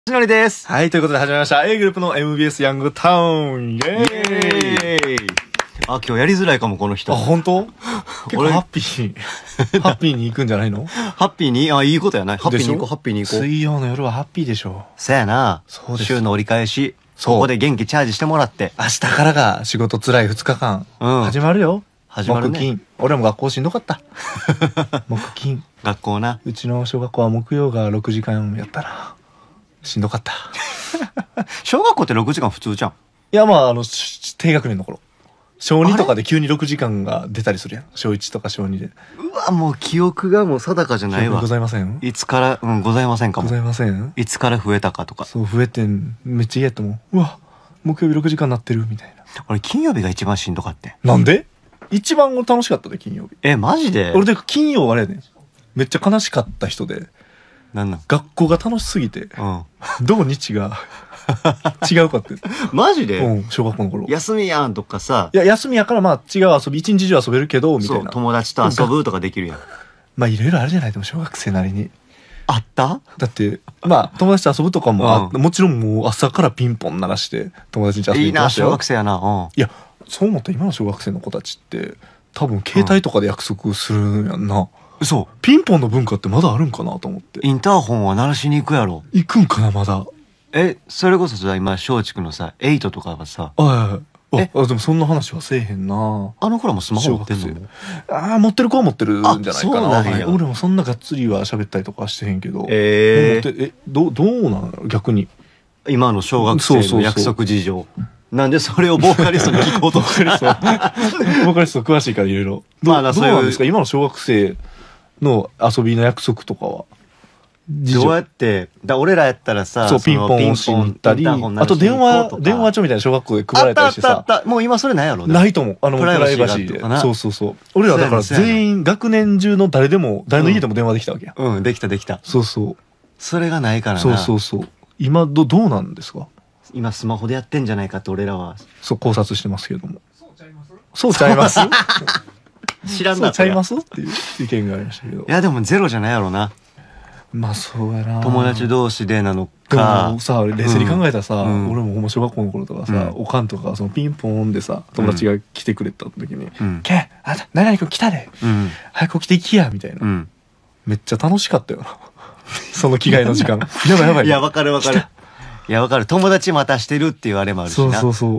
しのりです。 はい、ということで始まりました。A グループの MBS ヤングタウン。イェーイ。 あ、今日やりづらいかも、この人。 あ、本当？結構ハッピーに、ハッピーに行くんじゃないの？ ハッピーに、あ、いいことやない。ハッピーに行こう、ハッピーに行こう。 水曜の夜はハッピーでしょ。 そやな。 そうです。 週の折り返し。 そう。 ここで元気チャージしてもらって。 明日からが仕事辛い2日間。始まるよ。 始まるね。 木金。俺も学校しんどかった。木金。 学校な。 うちの小学校は木曜が6時間やったな。しんどかった。 小学校って6時間普通じゃん。 いや、まあ、低学年の頃。小2とかで急に6時間が出たりするやん。小1とか小2で。 うわ、もう記憶がもう定かじゃないわ。 ございません？ いつから、ございませんかも。 ございません？ いつから増えたかとか。 そう、増えてめっちゃ嫌やったもん。うわ、木曜日6時間なってるみたいな。 俺、金曜日が一番しんどかって。 なんで？一番俺楽しかったで、金曜日。 マジで？ 俺で金曜あれやねん。めっちゃ悲しかった人で。 なんなん？ 学校が楽しすぎて。土日が違うかって。 マジで？ 小学校の頃。 休みやんとかさ。 いや、休みやからまあ違う遊び、一日中遊べるけど、みたいな。 友達と遊ぶとかできるやん。 まあいろいろあるじゃない、でも小学生なりに。 あった？ だって、まあ友達と遊ぶとかももちろんもう朝からピンポン鳴らして友達に遊びに行きましたよ。 いいな、小学生やな。 いや、そう思ったら今の小学生の子たちって、多分携帯とかで約束するんやんな。 そう。 ピンポンの文化ってまだあるんかなと思って。 インターホンは鳴らしに行くやろ。 行くんかな、まだ。 それこそさ、今、松竹のさ、エイトとかはさ。 あ、でもそんな話はせえへんな。 あの頃もスマホ持ってんの？ ああ、持ってる子は持ってるんじゃないかな。 そうなんや。 俺もそんながっつりは喋ったりとかしてへんけど。どうなの逆に。 今の小学生の約束事情。なんでそれをボーカリストに聞こうとボーカリスト。ボーカリスト詳しいからいろいろ。どうなんですか今の小学生の遊びの約束とかは。 どうやって、俺らやったらさ、 ピンポン押しに行ったり、あと電話帳みたいな小学校で配られたりしてさ。 あった。もう今それないやろ？ ないと思う。プライバシーで。そう。俺らだから全員学年中の誰の家でも電話できたわけや。 できた。 そう。 それがないからな。 そう。今どうなんですか？ 今スマホでやってんじゃないかって俺らは。 そう、考察してますけども。そうちゃいます知らんな。 そうちゃいますっていう意見がありましたけど。 いやでもゼロじゃないやろな。 まあそうやな。 友達同士でなのか。 でもさ、冷静に考えたらさ、俺も小学校の頃とかさ、おかんとかそのピンポンでさ、友達が来てくれた時に、けあんた、何々君来たで、早く起きて行きや、みたいな。めっちゃ楽しかったよな。その着替えの時間。やばい。 いや、わかる。いや、わかる。友達待たしてるっていうあれもあるしな。 そう。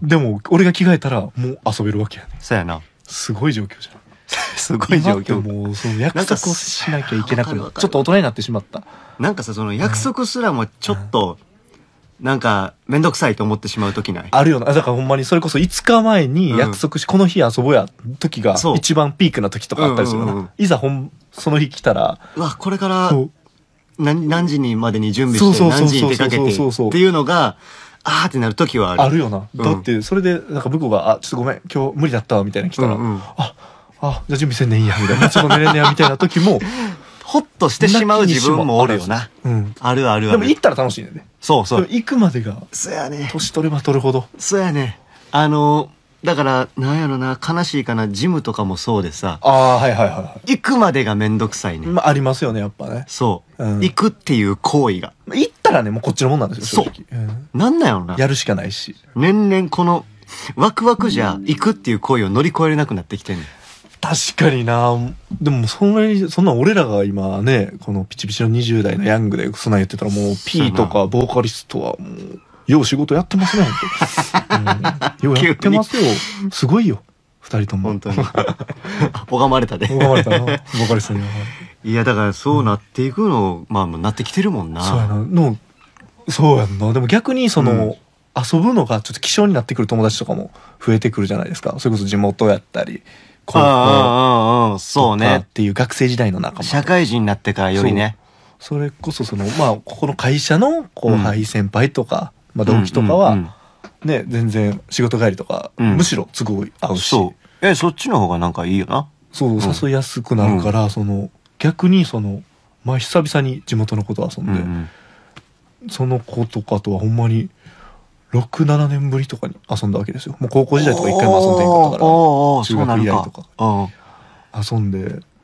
でも、俺が着替えたら、もう遊べるわけやね。 そうやな。 すごい状況じゃん。 すごい状況。 もう、その約束をしなきゃいけなくなる。ちょっと大人になってしまった。 なんかさ、その約束すらもちょっと、なんか、めんどくさいと思ってしまうときない？ あるよな。だからほんまにそれこそ5日前に約束し、この日遊ぼうや、時が一番ピークな時とかあったりするな。いざその日来たら、 うわ、これから、何時にまでに準備して、何時に出かけてっていうのが、あーってなる時はある。 あるよな。だって、それで、なんか向こうが、ちょっとごめん、今日無理だったわ、みたいな来たら、じゃあ準備せんねんや、みたいな。ちょっと寝れんねや、みたいな時も、 ほっとしてしまう自分もおるよな。ある。でも行ったら楽しいねんね。 そう。 行くまでが、 そうやね。 年取れば取るほど。 そうやね。だから、なんやろな、悲しいかな、ジムとかもそうでさ。 はい。 行くまでがめんどくさいね。 ありますよね、やっぱね。 そう。行くっていう行為が。 行ったらね、もうこっちのもんなんですよ、正直。 なんなんやろな。 やるしかないし。 年々この、ワクワクじゃ、行くっていう行為を乗り越えれなくなってきてんねん。 確かにな。でもそんな俺らが今ね、このピチピチの20代のヤングでそんなん言ってたらもう P とかボーカリストはもう、よう仕事やってますね、本当。ようやってますよ。すごいよ。二人とも。 本当に。拝まれたで。 拝まれたな。ボーカリストには。 いや、だからそうなっていくの、まあなってきてるもんな。 そうやな。そうやんな。でも逆に遊ぶのがちょっと希少になってくる友達とかも増えてくるじゃないですか。それこそ地元やったり。 そうね。 っていう学生時代の仲間。 社会人になってからよりね。 それこそここの会社の後輩先輩とか、同期とかは、ね、全然仕事帰りとか、むしろ都合合うし。 そう。そっちの方がなんかいいよな。 そう、誘いやすくなるから、逆に久々に地元の子と遊んで、その子とかとはほんまに、6、7年ぶりとかに遊んだわけですよ。もう高校時代とか一回も遊んでんかったから、中学以来とか遊んで、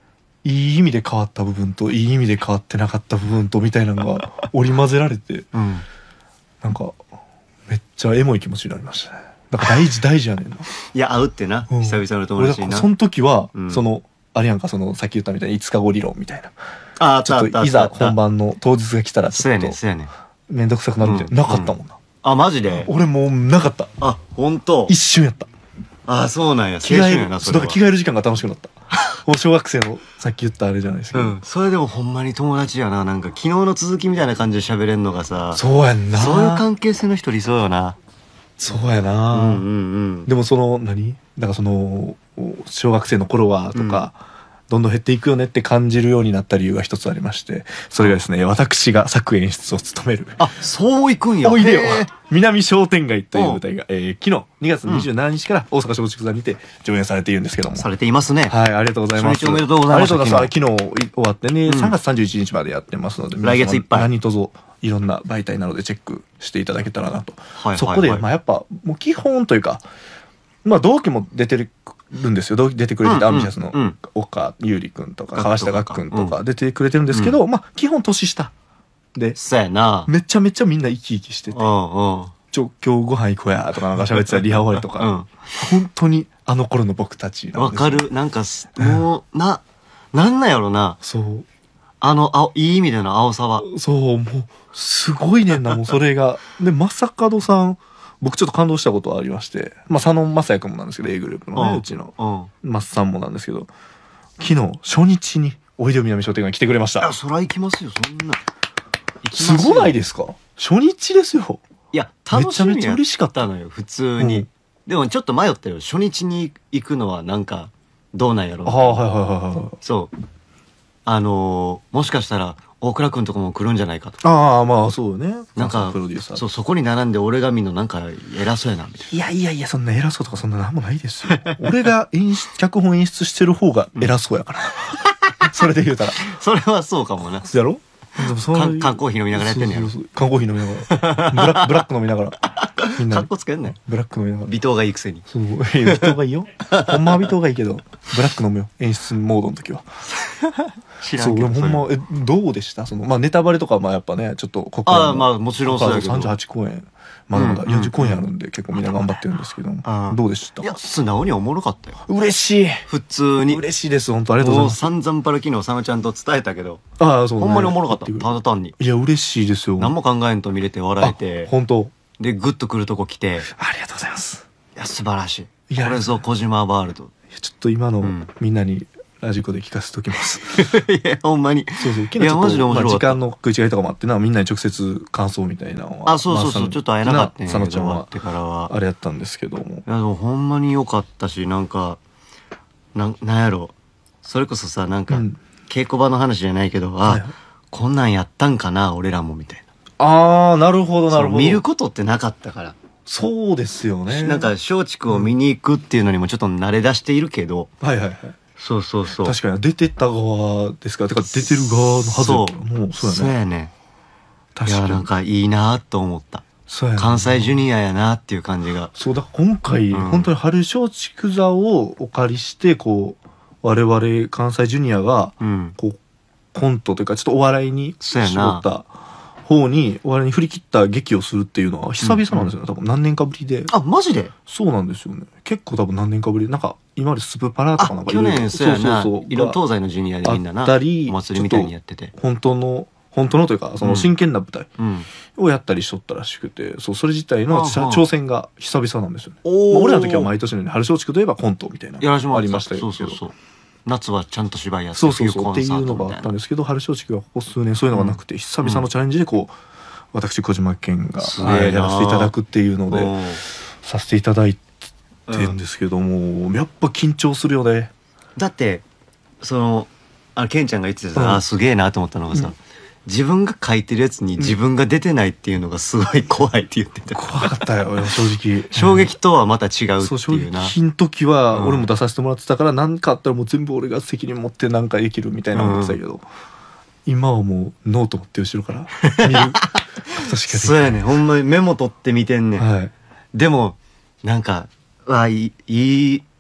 いい意味で変わった部分といい意味で変わってなかった部分とみたいなのが織り交ぜられて、なんかめっちゃエモい気持ちになりましたね。だから大事やねんな。 いや、会うってな、久々の友達にな。 その時は、あれやんか、さっき言ったみたいに5日後理論みたいな。ちょっといざ本番の当日が来たらちょっとめんどくさくなるみたいな。なかったもんな。 あ、マジで？ 俺もうなかった。 あ、本当？ 一瞬やった。 あ、そうなんや。青春やな、それは。 だから着替える時間が楽しくなった。もう小学生のさっき言ったあれじゃないですけど。 それでもほんまに友達やな。なんか昨日の続きみたいな感じで喋れんのがさ。 そうやんな。 そういう関係性の人いそうよな。 そうやな。でもだから小学生の頃はとか、どんどん減っていくよねって感じるようになった理由が一つありまして、それがですね、私が作演出を務める。 あ、そういくんや。 おいでよ。南商店街という舞台が、昨日2月27日から大阪松竹座にて上演されているんですけども。 されていますね。 はい、ありがとうございます。 初日おめでとうございます。 ありがとうございます。昨日終わってね、3月31日までやってますので、 来月いっぱい。 何卒いろんな媒体などでチェックしていただけたらなと。そこで、やっぱ、もう基本というか、同期も出てるんですよ。出てくれてて、アンビシャスの岡優里くんとか川下岳くんとか出てくれてるんですけど、基本年下で、 そうやな。 めちゃめちゃみんな生き生きしてて、今日ご飯行こうやとかなんか喋ってたリハ終わりとか、本当にあの頃の僕たちなんですよ。 わかる。なんかもうなんなんやろな。 そう。 いい意味での青さは。 そう、もうすごいねんな、もうそれが。で、正門さん、僕ちょっと感動したことありまして、佐野正也くんもなんですけど、A グループのね、うちのマッさんもなんですけど、昨日初日においでよ南商店街に来てくれました。 いや、そら行きますよ、そんな。 すごないですか？初日ですよ。 いや、楽しみやったのよ、普通に。でもちょっと迷ったよ。初日に行くのはなんか、どうなんやろう。そう。もしかしたら、大倉くんとかも来るんじゃないかと。 ああ、まあそうよね。 なんか、そう、そこに並んで俺が見るのなんか偉そうやな、みたいな。いや、そんな偉そうとかそんななんもないですよ。俺が脚本演出してる方が偉そうやから。それで言うたら。 それはそうかもな。 やろ？ 缶コーヒー飲みながらやってんねやろ。 缶コーヒー飲みながら。ブラック飲みながら。 みんな。カッコつけんねん。 ブラック飲みながら。 微糖がいいくせに。 そう、微糖がいいよ。ほんまは微糖がいいけど、ブラック飲むよ。演出モードの時は。 知らんけど。 ほんま、どうでした？ネタバレとかやっぱね、ちょっとここは。もちろんそうやけど。 38公演。まだまだ40公演あるんで、結構みんな頑張ってるんですけど、どうでした？ いや、素直におもろかったよ。 嬉しい。 普通に。 嬉しいです、本当ありがとうございます。 散々パル昨日佐野ちゃんと伝えたけど。 そう。 ほんまにおもろかった。ただ単に。 いや、嬉しいですよ。 何も考えんと見れて笑えて。 本当。 で、グッとくるとこ来て。 ありがとうございます。 いや、素晴らしい。これぞ小島ワールド。 ちょっと今のみんなにラジコで聞かせておきます。 いや、ほんまに。 そう。いや、マジで面白い。時間の食い違いとかもあってな、みんなに直接感想みたいなのは。 そう。ちょっと会えなかったね。 佐野ちゃんは。あれやったんですけども。いや、でもほんまに良かったし、なんか、なんやろ。それこそさ、なんか、稽古場の話じゃないけど、こんなんやったんかな、俺らも、みたいな。なるほど。 見ることってなかったから。 そうですよね。 なんか、松竹を見に行くっていうのにもちょっと慣れ出しているけど。 はい。 そう。 確かに、出てった側ですから、てか出てる側のはず。もう、 そうやね。いや、なんかいいなと思った。 そうやね。 関西ジュニアやなっていう感じが。 そう、だから今回、本当に春松竹座をお借りして、我々関西ジュニアが、コントというか、ちょっとお笑いに絞った方に、お笑いに振り切った劇をするっていうのは久々なんですよね。多分何年かぶりで。 あ、マジで？ そうなんですよね。結構多分何年かぶりで、なんか、今までスプパラとかなんか去年そうやな。東西のジュニアでみんなな。 あったり、 お祭りみたいにやってて。 本当のというか、その真剣な舞台をやったりしとったらしくて、それ自体の挑戦が久々なんですよね。俺らの時は毎年のように春松竹といえばコントみたいな。ありましたけど。 そう。夏はちゃんと芝居やってそうっていうのがあったんですけど、春松竹はここ数年そういうのがなくて、久々のチャレンジで私小島健がやらせていただくっていうのでさせていただいてるんですけども、やっぱ緊張するよね。 だってケンちゃんが言っててさ、すげえなと思ったのがさ、自分が書いてるやつに自分が出てないっていうのがすごい怖いって言ってた。 怖かったよ、正直。 衝撃とはまた違うっていうな。 そう、衝撃の時は俺も出させてもらってたから、何かあったらもう全部俺が責任持って何かできるみたいな思ってたけど、今はもうノート持って後ろから見る。 そうやね、ほんまにメモ取って見てんねん。でも、なんか、いい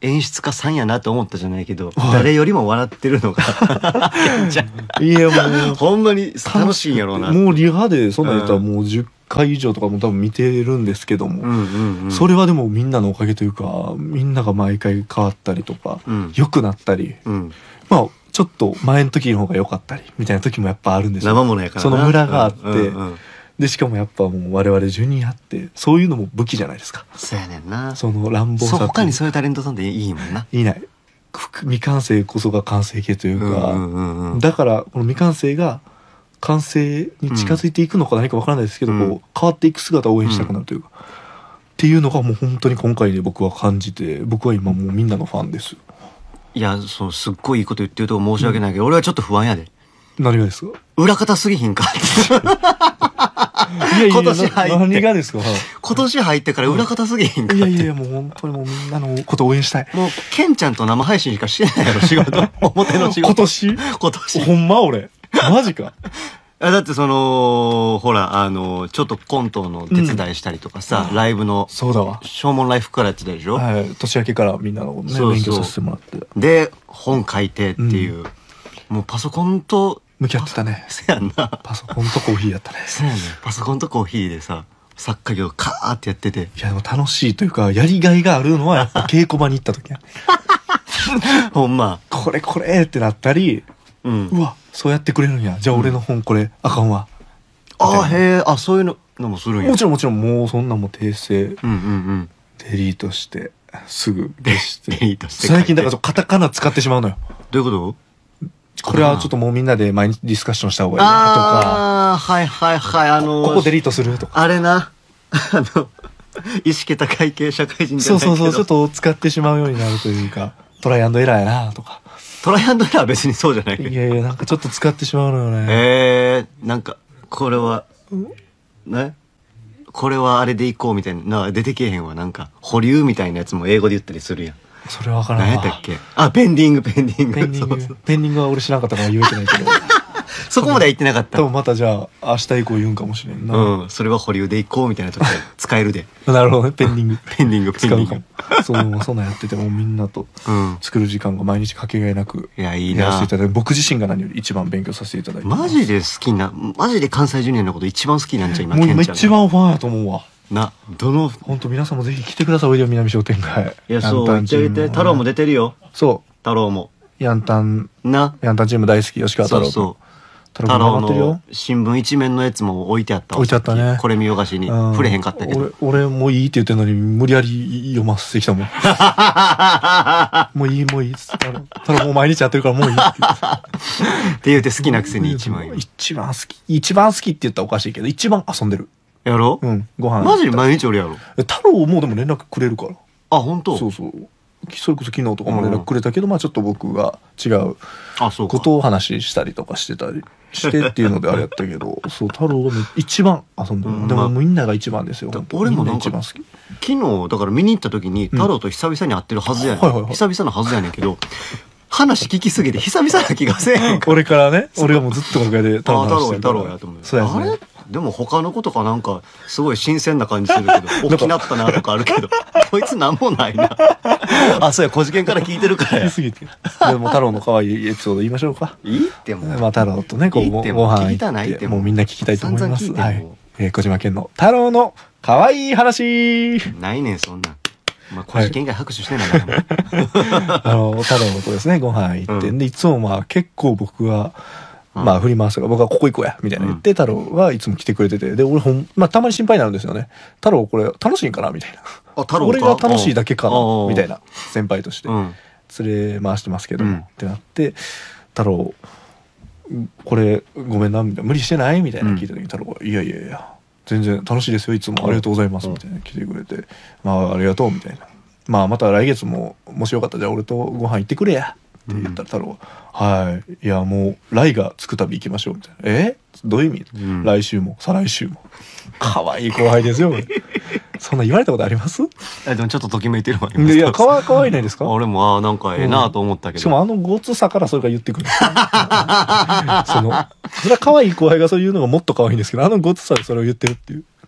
演出家さんやなと思ったじゃないけど、誰よりも笑ってるのがケンちゃん。 いやもうほんまに楽しいんやろうな。 もうリハでそんなん言ったらもう10回以上とかも多分見てるんですけども、それはでもみんなのおかげというか、みんなが毎回変わったりとか、良くなったり、まあちょっと前の時の方が良かったりみたいな時もやっぱあるんですよ。 生ものやからな。 そのムラがあって、でしかもやっぱもう我々ジュニアってそういうのも武器じゃないですか。 そうやねんな。 その乱暴さ。 他にそういうタレントさんっていいもんな。 いない。未完成こそが完成形というか、だからこの未完成が完成に近づいていくのか何かわからないですけど、こう変わっていく姿を応援したくなるというか、っていうのがもう本当に今回で僕は感じて、僕は今もうみんなのファンです。 いや、そう、すっごいいいこと言ってると申し訳ないけど、俺はちょっと不安やで。 何がですか？ 裏方すぎひんか。 いやいや、 今年入って。 何がですか？ 今年入ってから裏方すぎひんか。 いやいや、もう本当にもうみんなのことを応援したい。 もう、ケンちゃんと生配信しかしてないやろ、仕事。表の仕事。今年ほんま俺。マジか。 だってその、ほら、ちょっとコントの手伝いしたりとかさ、ライブの、 そうだわ。 正門ライフからやってたでしょ？ はい。年明けからみんなのね、勉強させてもらって。 で、本書いてっていう、もうパソコンと、 向き合ってたね。 せやんな。 パソコンとコーヒーやったね。 せやねん。パソコンとコーヒーでさ、作家業カーってやってて。 いやでも楽しいというか、やりがいがあるのはやっぱ稽古場に行った時や。 ほんま。 これってなったり、うわ、そうやってくれるんや。じゃあ俺の本これあかんわ。 あ、へえ、あ、そういうのもするんや。 もちろん、もうそんなも訂正、デリートして、すぐ消して。 デリートして。 最近だからカタカナ使ってしまうのよ。 どういうこと？ これはちょっともうみんなで毎日ディスカッションした方がいいなとか。 ああ、はいはいはい。 ここデリートするとか。 あれな。意識高い系社会人じゃないけど。 そう、ちょっと使ってしまうようになるというか、トライアンドエラーやなとか。 トライアンドエラーは別にそうじゃない。 いや、なんかちょっと使ってしまうのよね。 なんか、これは、ね。これはあれでいこうみたいな、出てけえへんわ。なんか、保留みたいなやつも英語で言ったりするやん。 それわからんわ。 何やったっけ？あ、ペンディング。 ペンディングは俺知らなかったから言えてないけど。 そこまでは言ってなかった。 多分またじゃあ、明日以降言うんかもしれんな。 それは保留でいこうみたいな時は使えるで。 なるほどね、ペンディング。 使うかも。 そんなんやっててもみんなと作る時間が毎日かけがえなくやらせていただいて、僕自身が何より一番勉強させていただいて。 マジで好きな、マジで関西ジュニアのこと一番好きなんじゃ今、 もう今一番ファンやと思うわ。 本当皆さんもぜひ来てください、おいでよ南商店街。 いや、そう、言ってあげて。太郎も出てるよ。 そう。 太郎も。 ヤンタンチーム大好き、吉川太郎。 そう。太郎の新聞一面のやつも置いてあった。 置いてあったね。 これ見よがしに。触れへんかったけど。 俺もういいって言ってんのに、無理やり読ませてきたもん。もういいっつって。太郎もう毎日やってるからもういいって言って。 って言うて好きなくせに一番一番好きって言ったらおかしいけど、一番遊んでる。 やろ？ ご飯。 マジで毎日俺やろ。 太郎もでも連絡くれるから。 あ、本当？ そう。それこそ昨日とかも連絡くれたけど、ちょっと僕が違うことを話したりとかしてたりしてっていうのであれやったけど、そう、太郎が一番遊んでる。でもみんなが一番ですよ。 俺もなんか一番好き。 昨日だから見に行った時に太郎と久々に会ってるはずやねん。久々のはずやねんけど、話聞きすぎて久々な気がせえへん。 俺からね、俺がもうずっと楽屋で太郎の話してるから。 太郎やと思う。あれ？でも他のことかなんかすごい新鮮な感じするけど、大きなったなとかあるけど、こいつなんもないな。あ、そうや、小事件から聞いてるからや。 でも太郎の可愛いエピソード言いましょうか。 いいっても。 太郎とね、ご飯行ってもうみんな聞きたいと思います。はい。小島県の太郎の可愛い話。 ないねんそんな。小事件以外拍手してないな。 太郎とですね、ご飯行って、でいつも結構僕は。振り回すから、僕はここ行こうやみたいな言って、太郎はいつも来てくれてて、で俺たまに心配になるんですよね。太郎これ楽しいんかなみたいな。俺が楽しいだけかなみたいな、先輩として連れ回してますけどってなって、太郎これごめんなみたいな、無理してないみたいな聞いた時に太郎がいや全然楽しいですよ、いつもありがとうございますみたいな来てくれて、ありがとうみたいな、また来月ももしよかったらじゃあ俺とご飯行ってくれやって言ったら太郎は、いやもう来がつくたび行きましょうみたいな。どういう意味？来週も再来週も。可愛い後輩ですよ。そんな言われたことあります？ でもちょっとときめいてるわ。 いや可愛いないですか？ 俺もなんかええなと思ったけど。 しかもごつさからそれが言ってくる。それは可愛い後輩がそういうのがもっと可愛いんですけど、ごつさでそれを言ってるっていう。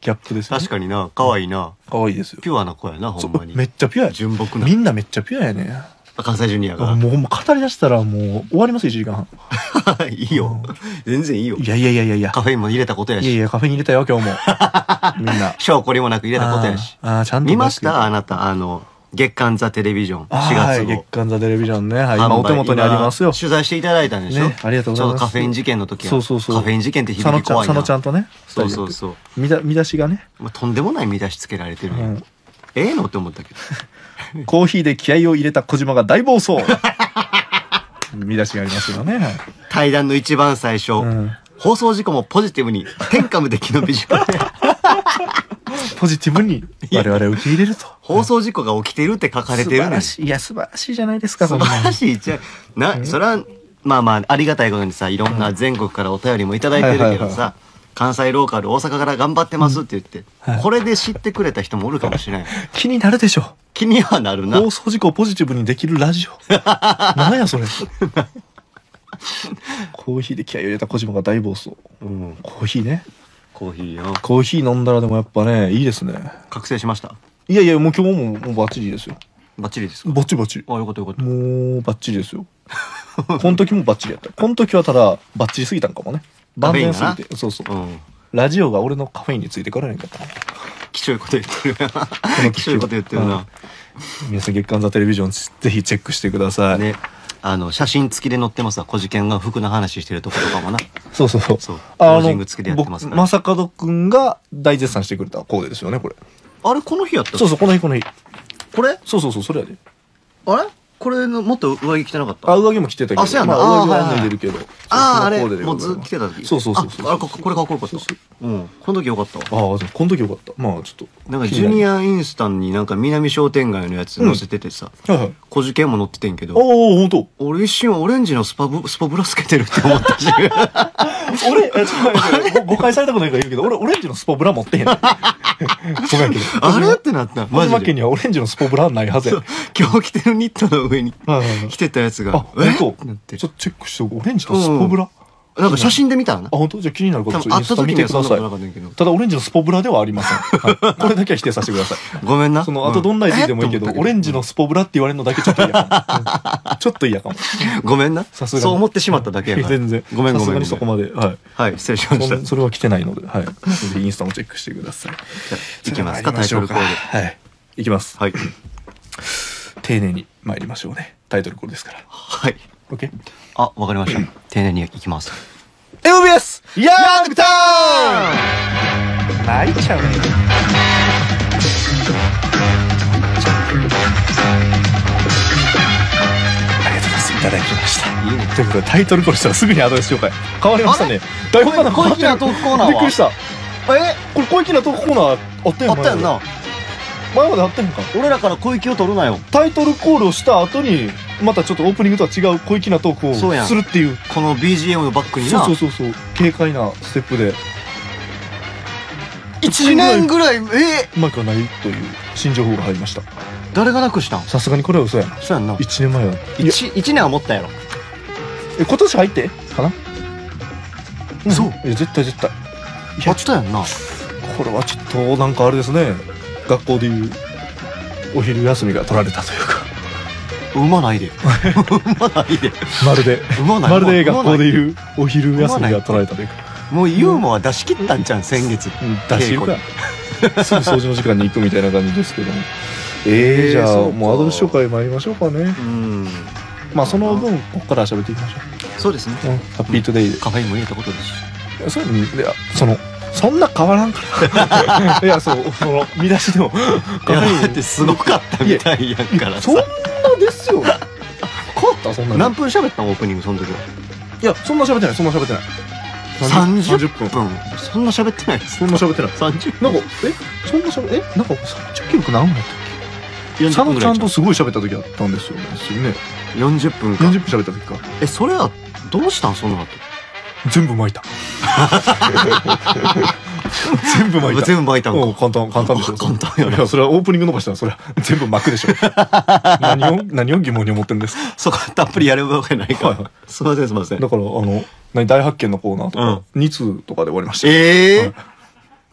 ギャップですよね。 確かにな、可愛いな。 可愛いですよ。 ピュアな子やな、ほんまに。 めっちゃピュアや。 純朴な。 みんなめっちゃピュアやね。 関西ジュニアが。 もう語り出したらもう終わりますよ、1時間半。 いいよ。全然いいよ。 いやいやいやいやいや。 カフェインも入れたことやし。 いやいや、カフェに入れたよ、今日も。みんな。 証拠りもなく入れたことやし。 ちゃんと。 見ましたあなた、月刊ザテレビジョン。4月号。 月刊ザテレビジョンね。はい、今お手元にありますよ。 取材していただいたんでしょ。 ね、ありがとうございます。 ちょうどカフェイン事件の時は。 そうそうそう。 カフェイン事件って響き怖いな。 佐野ちゃんとね。 そうそうそう。 見出しがね。 とんでもない見出しつけられてる。ええのって思ったけど。 コーヒーで気合を入れた小島が大暴走。見出しがありますよね。 対談の一番最初。放送事故もポジティブに、天下無敵のビジュアル。 ポジティブに我々を受け入れると。 放送事故が起きてるって書かれてるね。 いや、素晴らしいじゃないですか、 素晴らしい。それは、まあまあ、ありがたいことにさ、いろんな全国からお便りもいただいてるけどさ、関西ローカル大阪から頑張ってますって言って、これで知ってくれた人もおるかもしれない。 気になるでしょ。 気にはなるな。 放送事故をポジティブにできるラジオ。何やそれ。コーヒーで気合を入れた小島が大暴走。コーヒーね。 コーヒーよ。 コーヒー飲んだらでもやっぱね、いいですね。 覚醒しました？ いやいや、もう今日もバッチリですよ。 バッチリですか？ バッチリバッチリ。 あ、よかったよかった。 もうバッチリですよ。この時もバッチリやった。この時はただバッチリすぎたんかもね。万全すぎて。そうそう。ラジオが俺のカフェインについてからへんかった。 きちょいこと言ってるな。きちょいこと言ってるな。 皆さん月刊ザテレビジョンぜひチェックしてください。ね。 写真付きで載ってますわ。小事件が服の話してるとことかもな。 そうそうそう。 ポージング付きでやってますから。 正門くんが大絶賛してくれたコーデですよね、これ。 あれこの日やった？ そうそう、この日。これ？そうそう、それやで。 あれこれのもっと上着着てなかった？ 上着も着てたけど。 そうやな。 上着は脱いでるけど。 あれもうずっと着てた時。 そう。 これかっこよかった。この時よかったわ。 この時よかった。まあちょっと。 なんかジュニアインスタンになんか南商店街のやつ載せててさ。小事件も載っててんけど。 ほんと。 俺一瞬オレンジのスポブラつけてるって思ったし。 俺、誤解されたことないから言うけど、俺オレンジのスポブラ持ってへん。ごめんけど。 あれってなった。 マジで。家にはオレンジのスポブラないはずや。 今日着てるニットの上に着てたやつが。 ほんと。ちょっとチェックしておく。オレンジのスポブラ。 なんか写真で見たらな。 本当？じゃあ気になること会った時にはそんなことなかったんやけど。 ただオレンジのスポブラではありません。これだけは否定させてください。 ごめんな。 あとどんないじでもいいけど、オレンジのスポブラって言われるのだけちょっと嫌かも。ちょっと嫌かも。 ごめんな。さすがに。そう思ってしまっただけやから。 全然。 ごめん。 さすがにそこまで。 はい。失礼しました。 それは来てないので、はい。ぜひインスタもチェックしてください。 いきますか、タイトルコール。 はい。いきます。 はい。 丁寧に参りましょうね。タイトルコールですから。 はい。 OK？ あ、わかりました。丁寧にいきます。 MBS! ヤングタウン！泣いちゃうね。ありがとうございます。いただきました。いいね。ということでタイトルコールしたらすぐにアドレス紹介変わりましたね。台本が小粋なトークコーナーはびっくりした。これ小粋なトークコーナーあったやんな。前まであったんか。 俺らから小粋を取るなよ。 タイトルコールをした後にまたちょっとオープニングとは違う小粋なトークをするっていう、 この BGM のバックにな。 そう軽快なステップで 1年ぐらいうまくはないという新情報が入りました。 誰がなくしたん？ さすがにこれは嘘やん。 そうやんな。 1年前は 1年は持ったやろ。 今年入ってかな。 そう。 絶対あったやんな。 これはちょっとなんかあれですね、学校でいうお昼休みが取られたというか。 うまないで。 まるで学校でいうお昼休みが取られたというか。 もうユーモア出し切ったんじゃん、先月。 出し切るか。すぐ掃除の時間に行くみたいな感じですけども。じゃあもうアドレス紹介参りましょうかね。まあその分ここから喋っていきましょう。そうですね。 ハッピートゥデイで。 カフェインも入れたことですし。 そんな変わらんからいやその見出しでもカフェインってすごかったみたいやんからさ。 そんなですよ。変わったそんな。 何分喋ったのオープニングその時は。 いやそんな喋ってない。 30分。そんな喋ってない。30分。 なんかそんな喋なんか30記録何分やったっけ。佐野ちゃんとすごい喋った時あったんですよね。 40分か。 40分喋った時か。 それはどうしたんその後。 全部巻いた。全部巻いた。簡単でしょ。 簡単よね。 いやそれはオープニング伸ばしたらそれは全部巻くでしょ。何を疑問に思ってるんですか。 そこたっぷりやるわけないから。すみません。 だから大発見のコーナーとか2通とかで終わりました。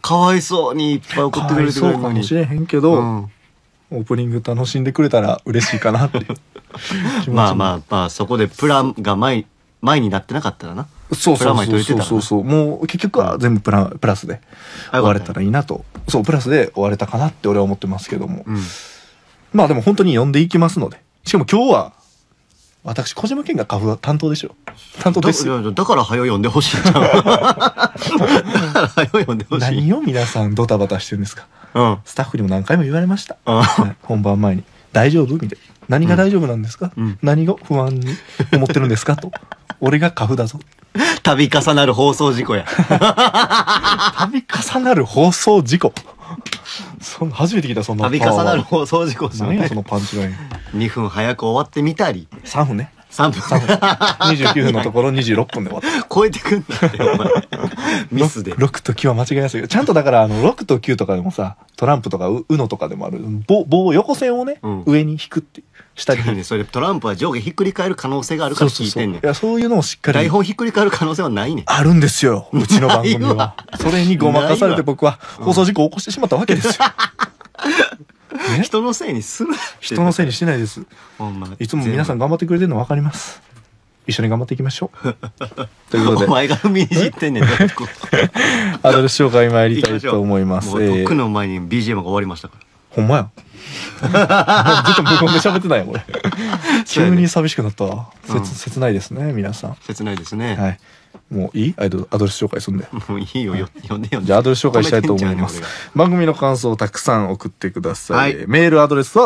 かわいそうにいっぱい送ってくれてくれるのに。 かわいそうかもしれへんけど、オープニング楽しんでくれたら嬉しいかなっていう気持ち。 まあそこでプラが前になってなかったらな。 そうもう結局は全部プラスで終われたらいいなと。そうプラスで終われたかなって俺は思ってますけども、まあでも本当に読んでいきますので、しかも今日は私小島健が花粉担当でしょ。担当ですよ。 だから早読んでほしいじゃん。だから早読んでほしい。 何を皆さんドタバタしてるんですか。スタッフにも何回も言われました。本番前に大丈夫みたいな。何が大丈夫なんですか。何が不安に思ってるんですかと。俺が花粉だぞ。 度重なる放送事故や。 度重なる放送事故。初めて聞いたそんな。 度重なる放送事故ですよね。 何やそのパンチライン。 2分早く終わってみたり。 3分ね。 3分。 29分のところ26分で終わった。 超えてくんだってお前。ミスで。 6と9は間違いやすい。ちゃんとだから6と9とかでもさ、トランプとかUNOとかでもある棒横線をね、上に引くって下に。 それトランプは上下ひっくり返る可能性があるから聞いてんねん。 いやそういうのをしっかり。 台本ひっくり返る可能性はないねん。 あるんですよ。うちの番組は。それにごまかされて僕は放送事故を起こしてしまったわけですよ。 人のせいにする。 人のせいにしないです。いつも皆さん頑張ってくれてるの分かります。一緒に頑張っていきましょう。ということで。 お前が踏みにじってんねん。 アドレス紹介参りたいと思います。 もうとっくの前に BGM が終わりましたから。 ほんまや。ずっと無言で喋ってないよ、これ。急に寂しくなったわ。切ないですね、皆さん。 切ないですね。 はい。もういいアドレス紹介すんで。 もういいよ、読んでよ。 じゃあアドレス紹介したいと思います。番組の感想をたくさん送ってください。メールアドレスは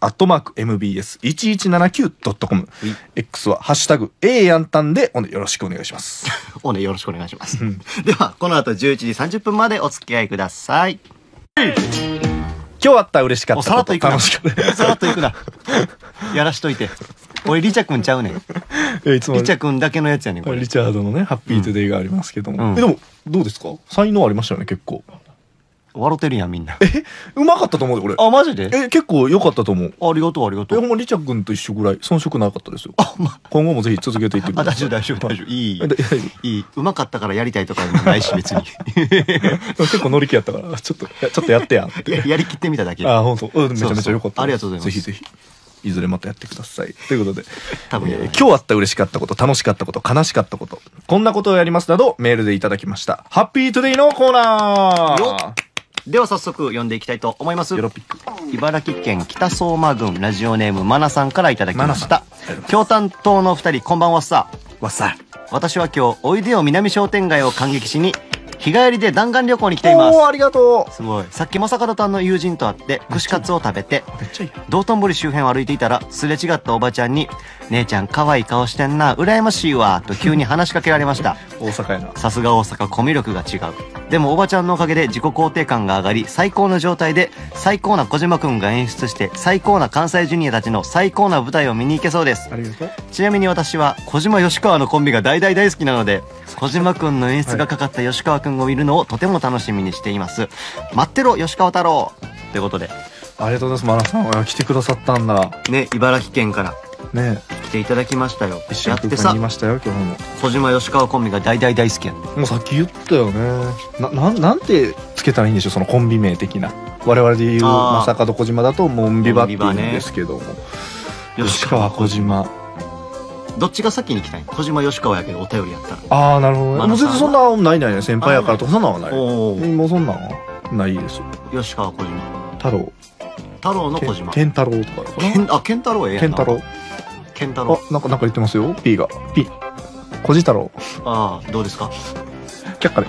ys@mbs1179.com。X はハッシュタグ A やんたんでよろしくお願いします。 よろしくお願いします。では、この後11時30分までお付き合いください。 今日あった嬉しかったこと。 楽しかった。さらっといくな。やらしといて。俺リチャくんちゃうねん。リチャくんだけのやつやねんこれ。 リチャードのねハッピートゥデイがありますけども。でもどうですか？才能ありましたよね結構。 笑ってるやんみんな。 うまかったと思うよ俺。 あマジで？ 結構良かったと思う。 ありがとうありがとう。 ほんまリチャくんと一緒ぐらい遜色なかったですよ。今後もぜひ続けていってください。 大丈夫いい。うまかったからやりたいとかないし別に。 結構乗り気やったからちょっとやってや。 やりきってみただけ。 あ本当。めちゃめちゃ良かった。 ありがとうございます。 ぜひぜひ。いずれまたやってください。ということで、今日あった嬉しかったこと、楽しかったこと、悲しかったこと、こんなことをやりますなどメールでいただきました。ハッピートゥデイのコーナーでは早速読んでいきたいと思います。茨城県北相馬郡ラジオネームマナさんからいただきました。今日担当の2人こんばんはっさ。私は今日おいでよ南商店街を感激しに日帰りで弾丸旅行に来ています。 ありがとう。 すごい。さっきも坂田さんの友人と会って串カツを食べて道頓堀周辺を歩いていたらすれ違ったおばちゃんに「姉ちゃん可愛い顔してんな羨ましいわ」と急に話しかけられました。 大阪やな。 さすが大阪、コミュ力が違う。でもおばちゃんのおかげで自己肯定感が上がり最高の状態で最高な小島くんが演出して最高な関西ジュニアたちの最高な舞台を見に行けそうです。 ありがとう。 ちなみに私は小島吉川のコンビが大好きなので小島くんの演出がかかった吉川くんを見るのをとても楽しみにしています。待ってろ吉川太郎ということでありがとうございます。マナさん来てくださったんだね。茨城県からね来ていただきましたよ。 一緒に空間にいましたよ今日も。 小島吉川コンビが大好きやん。 もうさっき言ったよね。なんてつけたらいいんでしょうそのコンビ名的な。我々で言う正門小島だとモンビバって言うんですけども、吉川小島どっちが先に来たんや。小島吉川やけどお便りやったら。 ああなるほどね。もう全然そんなないね。先輩やからとかそんなんはない。もうそんなんはないですよ。 吉川小島太郎の小島。健太郎とかかな。 健太郎ええやんな。健太郎なんか言ってますよ P が P 小じ太郎。 ああどうですか。 却下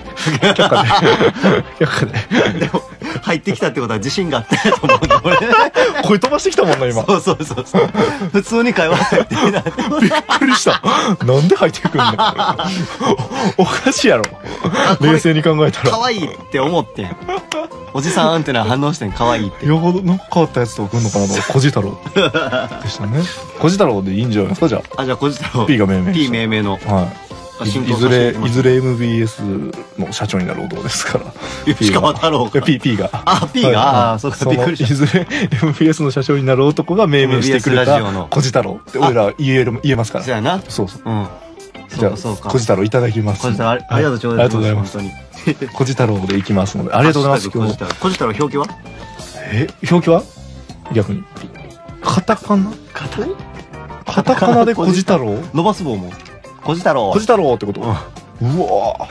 ででも入ってきたってことは自信があったやと思うんだ俺。 声飛ばしてきたもんな今。 そう普通に会話入ってきた。 びっくりした。なんで入ってくんの。おかしいやろ冷静に考えたら。 可愛いって思ってん。おじさんってのは反応してん可愛いって。 よほどなんか変わったやつと来んのかなと。小じ太郎でしたね。小じ太郎でいいんじゃないですか。じゃあ小じ太郎 P が命名 P 命名のいずれ MBS の社長になる男ですから。 吉川太郎が P が P がそうかびっくりした。 いずれ MBS の社長になる男が命名してくれた小じ太郎って俺ら言えますから。 そうやな。 そうじゃあこじ太郎いただきます。 こじ太郎ありがとうございます。本当にこじ太郎でいきますのでありがとうございます。 こじ太郎表記は表記は逆にカタカナでこじ太郎伸ばす棒もこじ太郎ってこと。うわ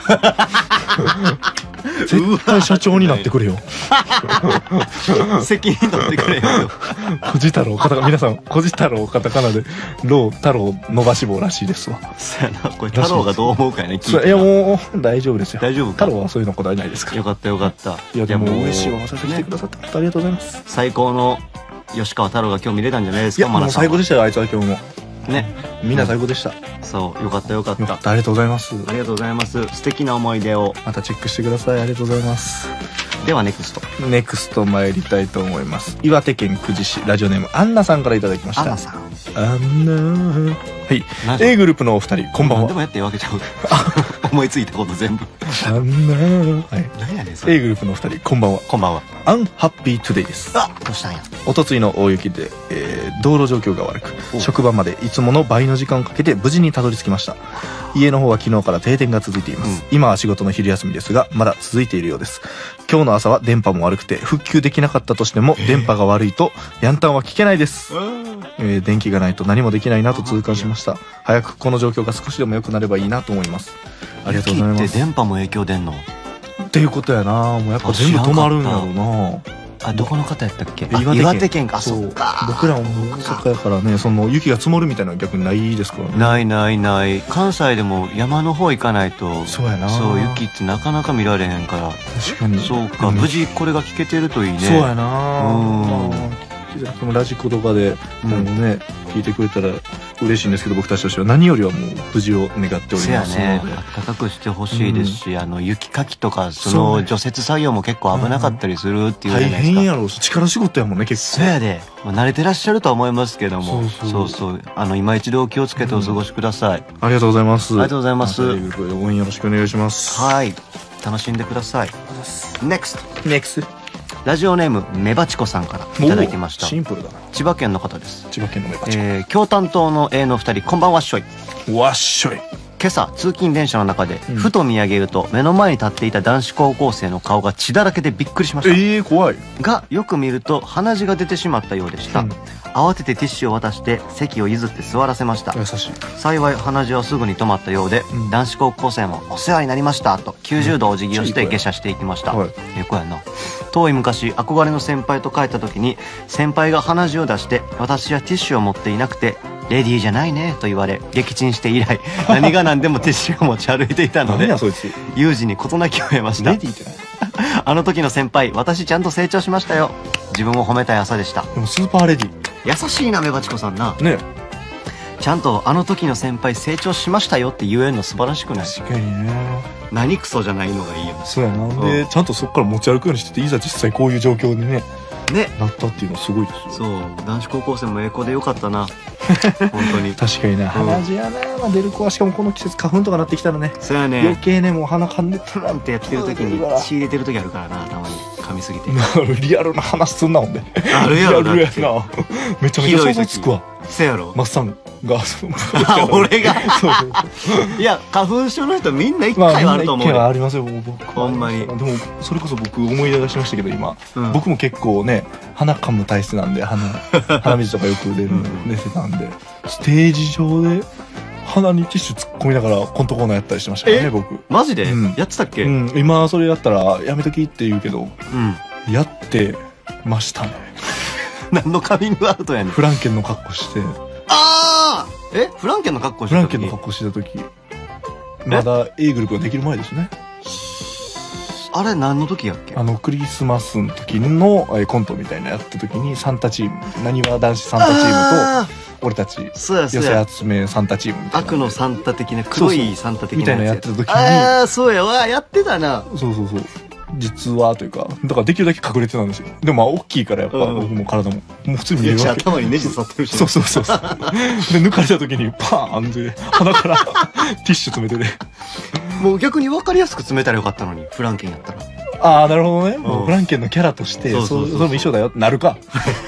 絶対社長になってくれよ。 責任取ってくれよ。 こじ太郎皆さんこじ太郎カタカナで太郎伸ばし棒らしいですわ。 そうやな、これ太郎がどう思うかやね。 いやもう大丈夫ですよ。 大丈夫太郎はそういうのこだわりないですから。 よかったよかった。 いやでも嬉しいお話してくださってありがとうございます。 最高の吉川太郎が今日見れたんじゃないですか。 いやもう最高でしたよ、あいつは今日もね。 みんな最高でした。 そうよかったよかった。 ありがとうございます。 ありがとうございます。素敵な思い出をまたチェックしてください。ありがとうございます。 ではネクスト参りたいと思います。岩手県久慈市ラジオネームアンナさんからいただきました。 アンナさん。 アンナはい。A グループのお二人こんばんは。 でもやってわけちゃう。思いついたこと全部。 アンナはい。 何やねんそれ。 A グループのお二人こんばんは。 こんばんは。 アンハッピートゥデイです。 あ、どうしたんや。 おとついの大雪で、道路状況が悪く職場までいつもの倍の時間をかけて無事にたどり着きました。家の方は昨日から停電が続いています、今は仕事の昼休みですがまだ続いているようです。今日の朝は電波も悪くて復旧できなかったとしても電波が悪いとヤンタンは聞けないです、電気がないと何もできないなと痛感しました。早くこの状況が少しでも良くなればいいなと思います。ありがとうございます。 雪って電波も影響出んのっていうことやな。もうやっぱ全部止まるんやろうな。 あ、どこの方やったっけ。 岩手県か。そうか。 僕らもそっかやからね、その雪が積もるみたいなのは逆にないですからね。ない。関西でも山の方行かないと。 そうやな。 そう、雪ってなかなか見られへんから。 確かに。 そうか、無事これが聞けてるといいね。 そうやな。ラジコとかでもうね聞いてくれたら嬉しいんですけど、僕たちとしては何よりはもう無事を願っておりますので、 暖かくしてほしいですし、雪かきとかその除雪作業も結構危なかったりするっていうじゃないですか。 大変やろうし力仕事やもんね結構。 そうやで、慣れてらっしゃるとは思いますけども、そう今一度気をつけてお過ごしください。 ありがとうございます。 ありがとうございます。 応援よろしくお願いします。 はい、楽しんでください。NEXTラジオネームメバチコさんからいただきました。 シンプルだな。 千葉県の方です。 千葉県のメバチコ。 京担当の A の2人こんばんはっしょい。 わっしょい。 今朝通勤電車の中でふと見上げると目の前に立っていた男子高校生の顔が血だらけでびっくりしました。 怖い。 がよく見ると鼻血が出てしまったようでした、慌ててティッシュを渡して席を譲って座らせました。 優しい。 幸い鼻血はすぐに止まったようで、男子高校生もお世話になりましたと90度お辞儀をして下車していきました。横やな。遠い昔憧れの先輩と帰った時に先輩が鼻血を出して私はティッシュを持っていなくてレディーじゃないねと言われ撃沈して以来何が何でもティッシュを持ち歩いていたので有事に事なきを得ました。 レディーってあの時の先輩私ちゃんと成長しましたよ。自分を褒めたい朝でした。 でもスーパーレディ優しいなメバチコさんな。 ね、 ちゃんとあの時の先輩成長しましたよって言えるの素晴らしくない？ 確かにね。 何クソじゃないのがいいよね。 そうやな。でちゃんとそこから持ち歩くようにしてていざ実際こういう状況にねなったっていうのはすごいですよ。 そう男子高校生も栄光でよかったな本当に。 確かにな。鼻血やな、出る子は。しかもこの季節花粉とかなってきたらね。 そうやね。 余計ねもう鼻かんでプランってやってる時に血入れてる時あるからな、たまに噛みすぎて。 リアルな話すんなほんで。 あるやろな。 リアルやな。めちゃめちゃ想像つくわ。 せやろ。 マッサンが俺がいや花粉症の人みんな一回はあると思う。 一回はありますよ僕。 ほんまに。 でもそれこそ僕思い出しましたけど今、僕も結構ね鼻かむ体質なんで鼻水とかよく出てたんでステージ上で鼻にティッシュ突っ込みながらコントコーナーやったりしてましたからね僕。 マジでやってたっけ？ 今それやったらやめときって言うけどやってましたね。 何のカミングアウトやねん。 フランケンの格好して。 ああフランケンの格好してた時。 フランケンの格好してた時まだ A グループができる前ですね。 あれ何の時やっけ？ クリスマスの時のコントみたいなやった時にサンタチーム、なにわ男子サンタチームと俺たち寄せ集めサンタチームみたいな、 悪のサンタ的な黒いサンタ的なみたいなやってた時に、 ああそうやわ、やってたな。 そう実はというかだからできるだけ隠れてたんですよ。でも大きいからやっぱ僕も体も普通に見えるわけ。 頭にネジ刺さってるし。 そうで抜かれた時にパーンって鼻からティッシュ詰めててもう逆に分かりやすく詰めたらよかったのに、フランケンやったら。 ああなるほどね。もうフランケンのキャラとしてそれも一緒だよってなるか。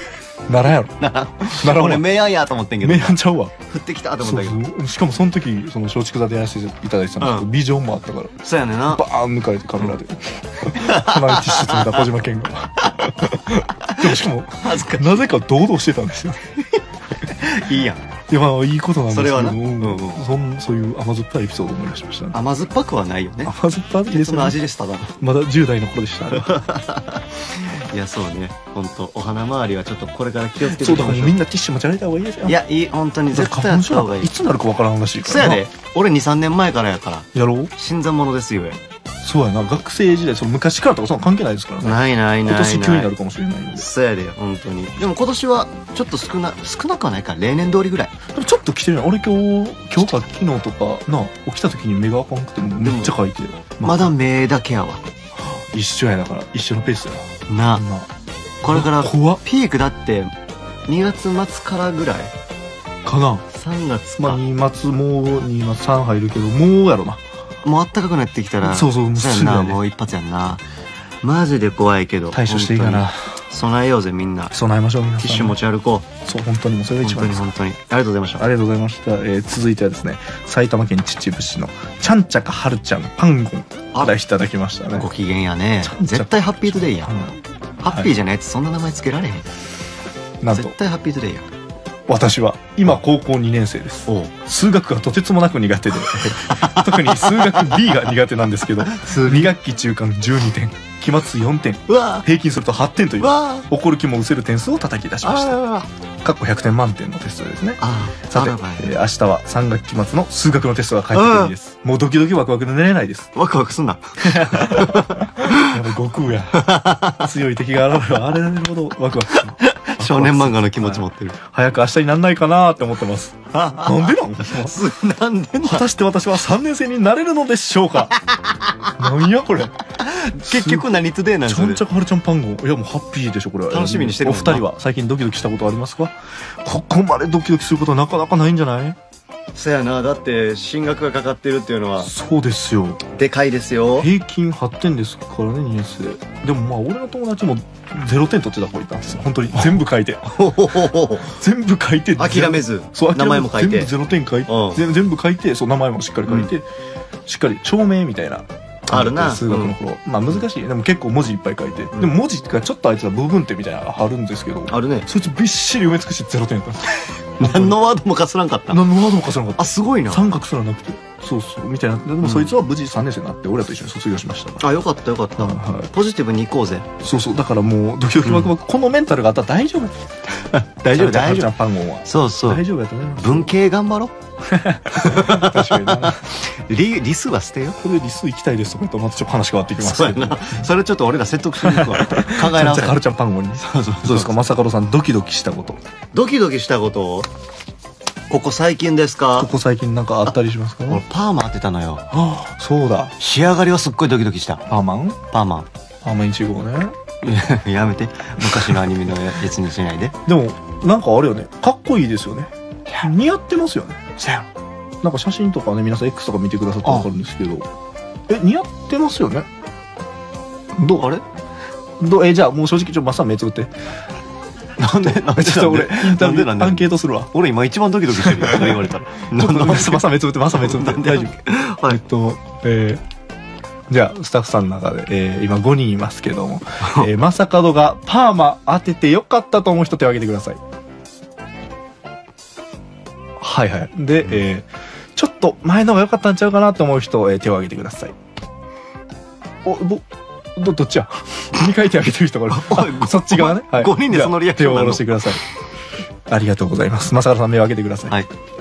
ならんやろ。 ならん。 ならんわ。 俺明暗やと思ってんけど。 明暗ちゃうわ。 降ってきたと思そったけど。 うそう。しかもその時、その松竹座でやらせていただいてたんですけど、ビジョンもあったから、 そうやねんな。 バーン抜かれてカメラで。鼻にティッシュ詰めた小島健が。でもしかも、 恥ずかしなぜか堂々してたんですよ。 い。いいやん。 いや、まあいいことなんですけど、 それはなそういう甘酸っぱいエピソードを思い出しましたね。 甘酸っぱくはないよね。 甘酸っぱいですね。 その味ですただの。 まだ10代の頃でした。 いや、そうね。ほんと、お花周りはちょっとこれから気をつけてそうだ、 いきましょう。 もうみんなティッシュ持ち歩いた方がいいですよ。 いや、いい、本当に絶対やった方がいいい。つなるかわからんらしいからな。 そうやで。俺2、3年前からやから。 やろう。 新参者ですよ。 そうやな、学生時代、その昔からとかそんな関係ないですからね。 ないないないない。 今年急になるかもしれないんで。 そうやで、本当に。でも今年はちょっと少なくはないから、例年通りぐらい。 でもちょっと来てるな。俺今日か昨日とかな、起きた時に目が赤くてめっちゃ書いて。 まだ目だけやわ。 一緒やだから一緒のペースやな。 な。 これから怖っピークだって2月末からぐらいかな。 3月まあか、 2月もう2月3入るけどもうやろな。 もう暖かくなってきたらそうそうそうやんな、 すぐやねもう一発やんな。マジで怖いけど対処していいかな。 本当に備えようぜみんな。 備えましょう皆さん。 ティッシュ持ち歩こそう本当にもうそれう。 が一番です。 本当に本当にありがとうございました。 ありがとうございました。続いてはですね、埼玉県秩父市のちゃんちゃかはるちゃんパンゴンからいただきましたね。 ご機嫌やね。 ちゃんちゃ絶対ハッピートゥデイやん。 うんハッピーじゃないやつそんな名前つけられへん。 なんと絶対ハッピートゥデイやん。 私は今高校2年生です。 おう。 数学がとてつもなく苦手で特に数学 B が苦手なんですけど、2学期中間12点、期末4点、 うわ平均すると8点というわ怒る気も失せる点数を叩き出しました。 あかっこ100点満点のテストですね。 あさて、 あらばい明日は3学期末の数学のテストが返ってくる日です。もうドキドキワクワクで寝れないです。 ワクワクすんな。 やばい悟空や強い敵が現れるあれられるほどワクワクする。 少年漫画の気持ち持ってる。 早く明日になんないかなーって思ってます。なんでなんなんで果たして私は3年生になれるのでしょうか。なんやこれ。 結局何トゥデイなんですよちゃんちゃかはるちゃんパンゴン。いやもうハッピーでしょこれは。 楽しみにしてるおもんな二人は最近ドキドキしたことありますか。ここまでドキドキすることはなかなかないんじゃない。 そやな。だって進学がかかってるっていうのはそうですよ。 でかいですよ。 平均8点ですからね2年生でもまあ俺の友達も0点取ってた子いたんですよ。本当に全部書いて全部書いて諦めずそう名前も書いて全部0点書いて、 うん全部書いて、そう名前もしっかり書いて、しっかり証明みたいなあるな数学の頃、まあ難しい。でも結構文字いっぱい書いて、でも文字がちょっとあいつは部分点みたいなのがあるんですけど、 あるね。 そいつびっしり埋め尽くして0点やったんですよ。 何のワードもかすらんかった。 何のワードも重なかった。 あ、すごいな。 三角すらなくて、そうそうみたいな。でもそいつは無事3年生になって俺らと一緒に卒業しました。 あ、よかったよかった。 はいポジティブに行こうぜ。 そうそう、だからもうドキドキワクワク、このメンタルがあったら大丈夫。 大丈夫大ちゃん丈夫。 パンゴンはそうそう。 大丈夫やと思います。 文系頑張ろ確かにな。 リスは捨てよ。 これ理数行きたいですとか言うとまたちょっと話変わってきますけど。 そうやな。それちょっと俺ら説得しに行くわ。考え直せ。 はるちゃんパンゴンに。 そうそうどうですか、正門さん、ドキドキしたこと。 ドキドキしたことをここ最近ですか。 ここ最近なんかあったりしますか。 俺パーマ当てたのよ。 ああ、そうだ。 仕上がりはすっごいドキドキした。 パーマンパーマパーマン1号ね。 ン。やめて。昔のアニメのやつにしないで。 でも、なんかあれよね。かっこいいですよね。似合ってますよね。 そやなんか写真とかね、皆さん X とか見てくださってわかるんですけど。似合ってますよね。どうあれじゃあもう正直マッサン目つぶって。 なんでなんでちょっと俺、インタビュなんでーアンケートするわ。 俺今一番ドキドキしてるよ。それ言われたら。 マッサン目つぶって、マッサン目つぶって。大丈夫。 はい。 じゃあ、スタッフさんの中で、今5人いますけども、まさかどがパーマ当ててよかったと思う人手を挙げてください。はいはい。で、ちょっと前の方が良かったんちゃうかなと思う人、手を挙げてください。どっちや ?2 回手挙げてる人がいる。そっち側ね。はい。 5人でそのリアクション手を下ろしてください。ありがとうございます。まさかさん目を挙げてください。 はい。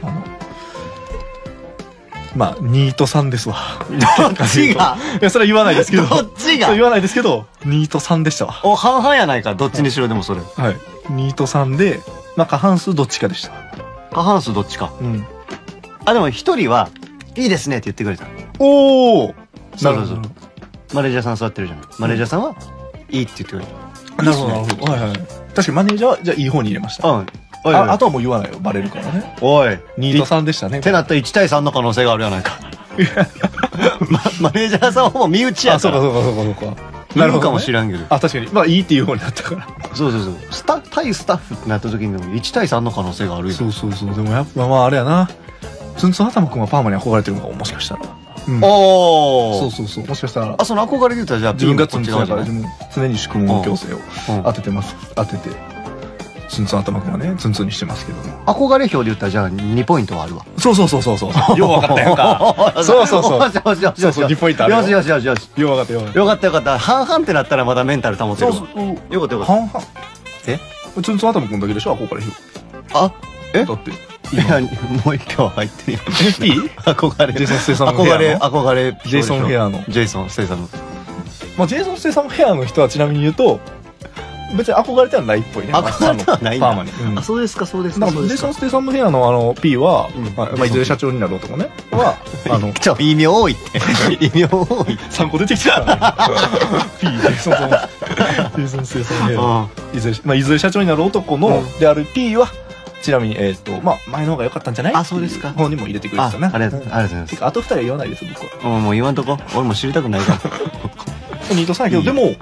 まあ、ニートさんですわ。 どっちがいや、それは言わないですけど。 どっちがそう言わないですけど、ニートさんでしたわ。 お、半々やないか。どっちにしろでもそれ。 はい。ニートさんで、まあ、過半数どっちかでした。 過半数どっちか。 うん。 あ、でも一人は、いいですねって言ってくれた。 おーそうそうそう。マネージャーさん座ってるじゃん。マネージャーさんは、いいって言ってくれた。 なるほど、なるほど。はいはい。確かにマネージャーは、じゃあいい方に入れました。 うん。おいおいあとはもう言わないよ。バレるからね。 おい。 ニートさんでしたね。 ってなったら1対3の可能性があるやないか。マネージャーさんはもう身内やあ、そうから。 かそうかそうかそうか。 なるかもしらんけど。 あ、確かに。まあいいっていう方になったから。 そうそうそう対スタッフってなった時にでも1対3の可能性があるよ。 そうそうそう。でもやっぱまああれやな、ツンツン頭くんはパーマに憧れてるのかも、もしかしたら。 おそうそうそう、もしかしたら。 あ、その憧れで言ったらじゃあ自分がツこっンツンだから、 ち側じゃない自分常に宿毛矯正を当ててます。当てて。ツンツン頭くんはね、ツンツンにしてますけども。 憧れ表で言ったらじゃあ2ポイントはあるわ。 そうそうそうそうそう。よう分かったやんか。そうそうそう。 よしよしよしよし。 そう2ポイントあるよ。 よしよしよしよし。 よう分かったよ。 よかったよかった。半々ってなったらまだメンタル保てるわ。 そうそう。 よかったよかっ半々。ツンツン頭くんだけでしょ、憧れ表。 た。あ、えだって。 いや、もう一個入ってるよ。 P？ 憧れ。 ジェイソン・ステイサムヘアの。 憧れ。 ジェイソンヘアの。 ジェイソン・ステイサム。 まあ、ジェイソン・ステイサムヘアの人はちなみに言うと、別に憧れてはないっぽいね。 憧れてはないんだ。 パーマに。 あ、そうですか、そうですか。 だからジェイソン・ステイサムヘアのP は、まあ、いずれ社長になる男ね。は、 異名多いって。異名多い。 3個出てきたからね。P、ジェイソン・ステイサムヘア。いずれ社長になる男の、である P は、ちなみに、まあ、前の方が良かったんじゃない？ あ、そうですか。 方にも入れてくれてたな。 ありがとうございます。 あと2人は言わないです、僕は。 もう言わんとこ。俺も知りたくないから。 ニートさんやけど、でも、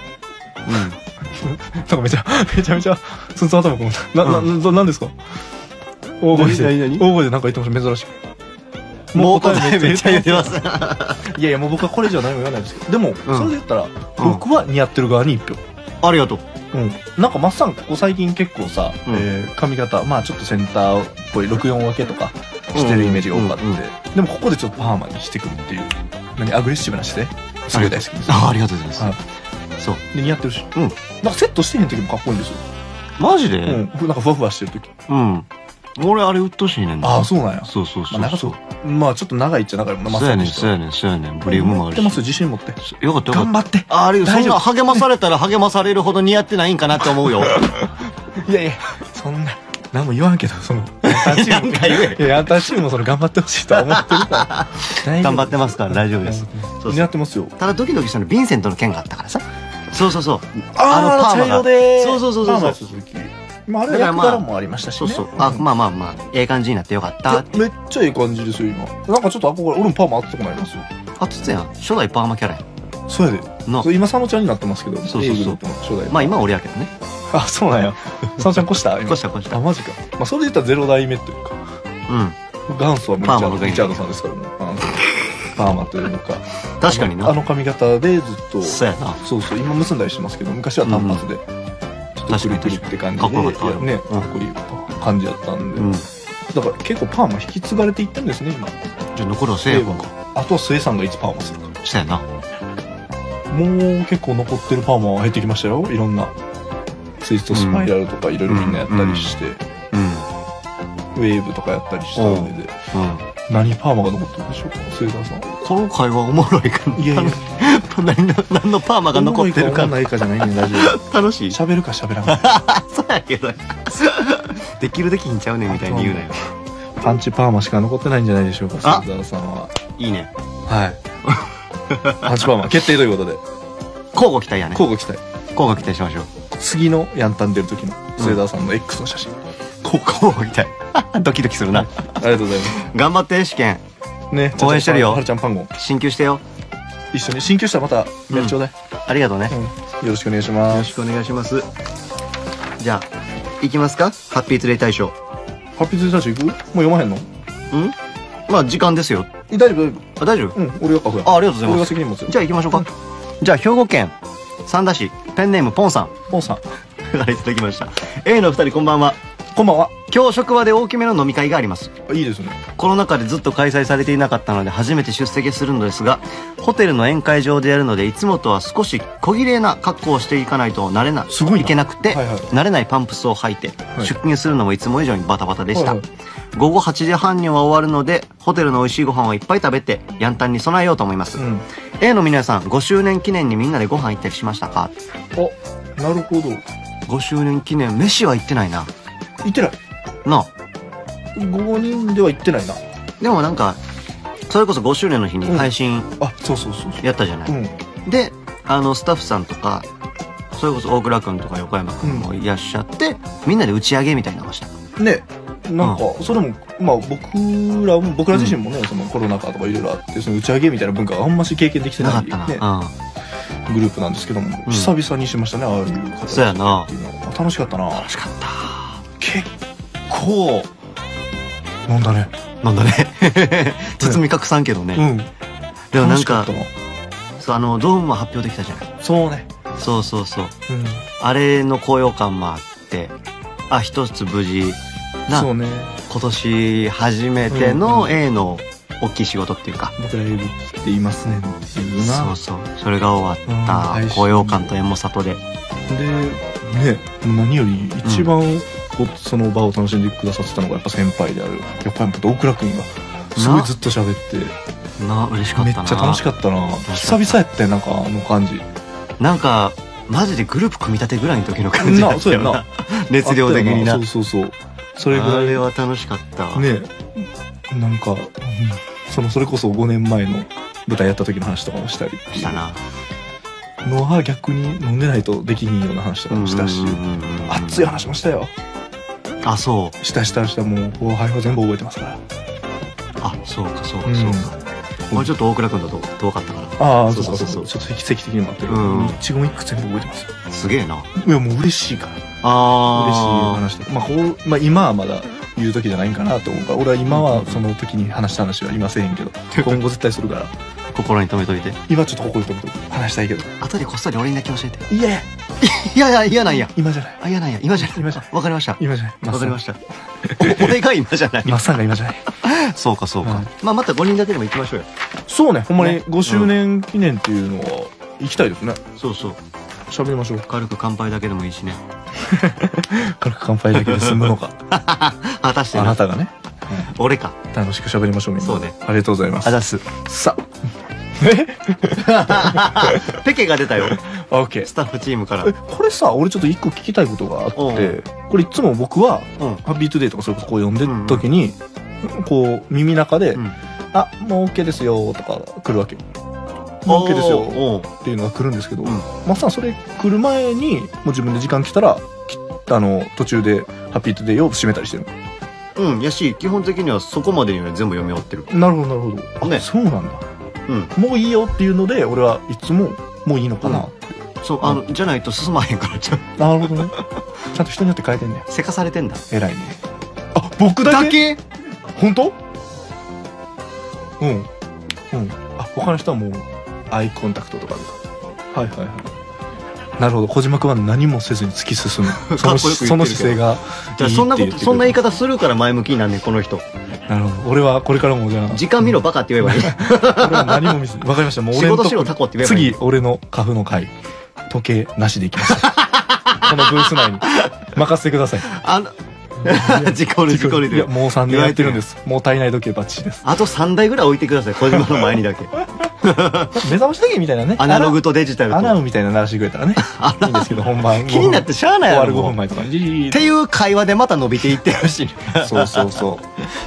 なんかめちゃめちゃ、ツンツン頭くん、なんですか？大声でなんか言ってました、珍しく。 もう答えめっちゃ言ってます。 いやいや、もう僕はこれ以上何も言わないですけど。でも、それで言ったら、僕は似合ってる側に1票。 ありがとう。 なんかマッサンここ最近結構さ、髪型まあちょっとセンターっぽい64分けとかしてるイメージが多かったでもここでちょっとパーマにしてくるっていうアグレッシブな姿勢すごい大好きです。 ありがとうございます。そうで似合ってるし、なんかセットしてへん時もかっこいいんですよ。 マジで？ なんかふわふわしてる時。 俺あれうっとしいねん。 ああ、そうなんや。 そうそうそう。 まあちょっと長いっちゃ長いもんな。 そうやねん、そうやねん、そうやねん。ブリームもあるし。 持ってます、自信持って。 よかったよかった。 頑張って。 あれ、そんな励まされたら励まされるほど似合ってないんかなって思うよ。 いやいや、そんな、何も言わんけど、その、ヤンタンチーム。 なんか言え。 ヤンタンチームもその頑張ってほしいとは思ってるから。 頑張ってますから大丈夫です。 似合ってますよ。 ただドキドキしたのヴィンセントの件があったからさ。そうそうそう。 あの茶色で。 そうそうそうそう。 まあ、あれは役柄もありましたしね。 そうそう。あ、まあまあまあ、ええ感じになってよかった。 めっちゃええ感じですよ、今。なんかちょっと憧れ、俺もパーマ当てたくなりますよ。 当てたやん。初代パーマキャラやん。 そうやで。今、佐野ちゃんになってますけど。 そうそうそう。まあ今俺やけどね。 あ、そうなんや。佐野ちゃん越した？ 越した。 あ、マジか。まあそれで言ったら0代目っていうか。元祖はリチャードさんですからね。パーマというか。 確かにな。 あの髪型でずっと。 そうやな。 そうそう。今結んだりしますけど、昔は単発で。確かにトリって感じで。ね、かっこいい感じやったんで。だから結構パーマ引き継がれていったんですね、今。 じゃあ残るはセイバーか。 あとはスエさんがいつパーマするか。 そうやな。 もう結構残ってるパーマは減ってきましたよ。いろんな。ツイストスパイラルとかいろいろみんなやったりして。ウェーブとかやったりした上で。何パーマが残ってるんでしょうか、スエさん。 この会話おもろいかな。いやいや。何のパーマが残ってるか。 ないかじゃないねん、ラジオ。 楽しい。 喋るか喋らない。 そうやけど。できるできひんちゃうねんみたいに言うなよ。 パンチパーマしか残ってないんじゃないでしょうか、スエさんは。 いいね。 はい。パンチパーマ決定ということで。 交互期待やね。 交互期待。 交互期待しましょう。 次のヤンタン出る時の末澤さんの X の写真。 交互期待。ドキドキするな。 ありがとうございます。 頑張って試験。 ね、 応援してるよ。 はるちゃんパンゴン。 進級してよ。 一緒に進級したらまたメールちょうだい。 ありがとうね。 よろしくお願いします。 よろしくお願いします。じゃあ行きますか。ハッピーツレイ大賞。 ハッピーツレイ大賞行く？もう読まへんの？ まあ時間ですよ。 大丈夫？ 大丈夫？ 俺が書くやん。 ありがとうございます。 俺が責任持つ。 じゃあ行きましょうか。じゃあ兵庫県三田市ペンネームポンさん。 ポンさん。 いただきました。A の二人こんばんは。 こんばんは。 今日職場で大きめの飲み会があります。 いいですね。 コロナ禍でずっと開催されていなかったので初めて出席するのですが、ホテルの宴会場でやるのでいつもとは少し小綺麗な格好をしていかないといけなくて、慣れないパンプスを履いて出勤するのもいつも以上にバタバタでした。午後8時半には終わるのでホテルの美味しいご飯をいっぱい食べてヤンタンに備えようと思います。A の皆さん、5周年記念にみんなでご飯行ったりしましたか？ なるほど。 5周年記念飯は行ってないな。 行ってないなあ。 5人では行ってないな。 でもなんかそれこそ5周年の日に配信やったじゃない。でスタッフさんとかそれこそ大倉君とか横山君もいらっしゃって、みんなで打ち上げみたいなのをしたね。なんかそれもまあ僕ら自身もね、そのコロナ禍とかいろいろあってその打ち上げみたいな文化があんまし経験できてないんでね。 グループなんですけども、久々にしましたね、ああいう形。 そうやな。 楽しかったな。 楽しかった。 結構飲んだね。 飲んだね。包み隠さんけどね。でもなんか、そう、ドームも発表できたじゃない。 そうね。 そうそうそう。あれの高揚感もあって、あ、一つ無事な、 そうね。 今年初めての A の大きい仕事っていうか。 僕ら A ブって言いますねっていうな。 そうそう。それが終わった高揚感とエモさとで。 で、ね、何より一番その場を楽しんでくださってたのがやっぱ先輩である横山と大倉君がすごいずっと喋って嬉しかったな。 めっちゃ楽しかったな。久々やったよ、なんかあの感じ。 なんかマジでグループ組み立てぐらいの時の感じだったよな。熱量的にな。 そうそうそう。それぐらい。 あれは楽しかった。 ね、なんか、それこそ5年前の舞台やった時の話とかもしたりしたな。 のは逆に飲んでないとできひんような話とかもしたし、熱い話もしたよ。 あ、そう。 したもう後輩は全部覚えてますから。 あ、そうかそうかそうか。もうちょっと大倉君だと遠かったから。 ああ、そうそうそう。ちょっと奇跡的にもあってる。一言一句全部覚えてますよ。 すげえな。 いや、もう嬉しいから。嬉しい話で。まあ今はまだ言う時じゃないんかなと思うから、俺は今はその時に話した話は今せえへんけど、今後絶対するから。 心に留めといて。 今ちょっと心に留めといて話したいけど。 後でこっそり俺にだけ教えて。 いや嫌なんや。 今じゃない。 あ、嫌なんや。今じゃない。わかりました。 今じゃない。 わかりました。俺が今じゃない。 マッサンが今じゃない。 そうかそうか。まあまた5人だけでも行きましょうよ。 そうね、ほんまに5周年記念っていうのは行きたいですね。 そうそう。 喋りましょう。 軽く乾杯だけでもいいしね。 軽く乾杯だけで済むのか。 果たしてあなたがね。 俺か。 楽しく喋りましょう、みんな。 そうね。 ありがとうございます。 あざす。 さあ。 ペケが出たよ。 オッケー。 スタッフチームから。 これさ、俺ちょっと一個聞きたいことがあって、これいつも僕は、ハッピートゥデイとかそれこそこう読んでる時に、こう、耳中で、あ、もう OK ですよ、とか来るわけ。もう OK ですよ、っていうのが来るんですけど、まさにそれ来る前に、もう自分で時間来たら、途中でハッピートゥデイを閉めたりしてる。 やし、基本的にはそこまでには全部読み終わってる。 なるほど、なるほど。あ、そうなんだ。もういいよっていうので、俺はいつも、もういいのかなって。 そう、じゃないと進まへんからちゃう。 なるほどね。ちゃんと人によって変えてんねせかされてんだ。 偉いね。あ、僕だけ本当？あ、他の人はもう、アイコンタクトとかで。はいはいはい。なるほど。小島君は何もせずに突き進む。その姿勢がいいってそんな言い方するから前向きになんねん、この人。 なるほど。俺はこれからもじゃあ。 時間見ろバカって言えばいい。 俺は何も見ずに。わかりました。もう俺の仕事しろタコって言えばいい。 次、俺のカフの会。時計なしでいきました。このブース内に。任せてください。事故る。いや、もう3年やってるんです。もう体内時計バッチリです。 あと3台ぐらい置いてください、小島の前にだけ。 目覚まし時計みたいなね。 アナログとデジタルと。 アナウみたいな鳴らしてくれたらね。いいんですけど、本番。 気になってしゃあないやろ。 終わる5分前とかに。 っていう会話でまた伸びていってほしい。 そうそうそう。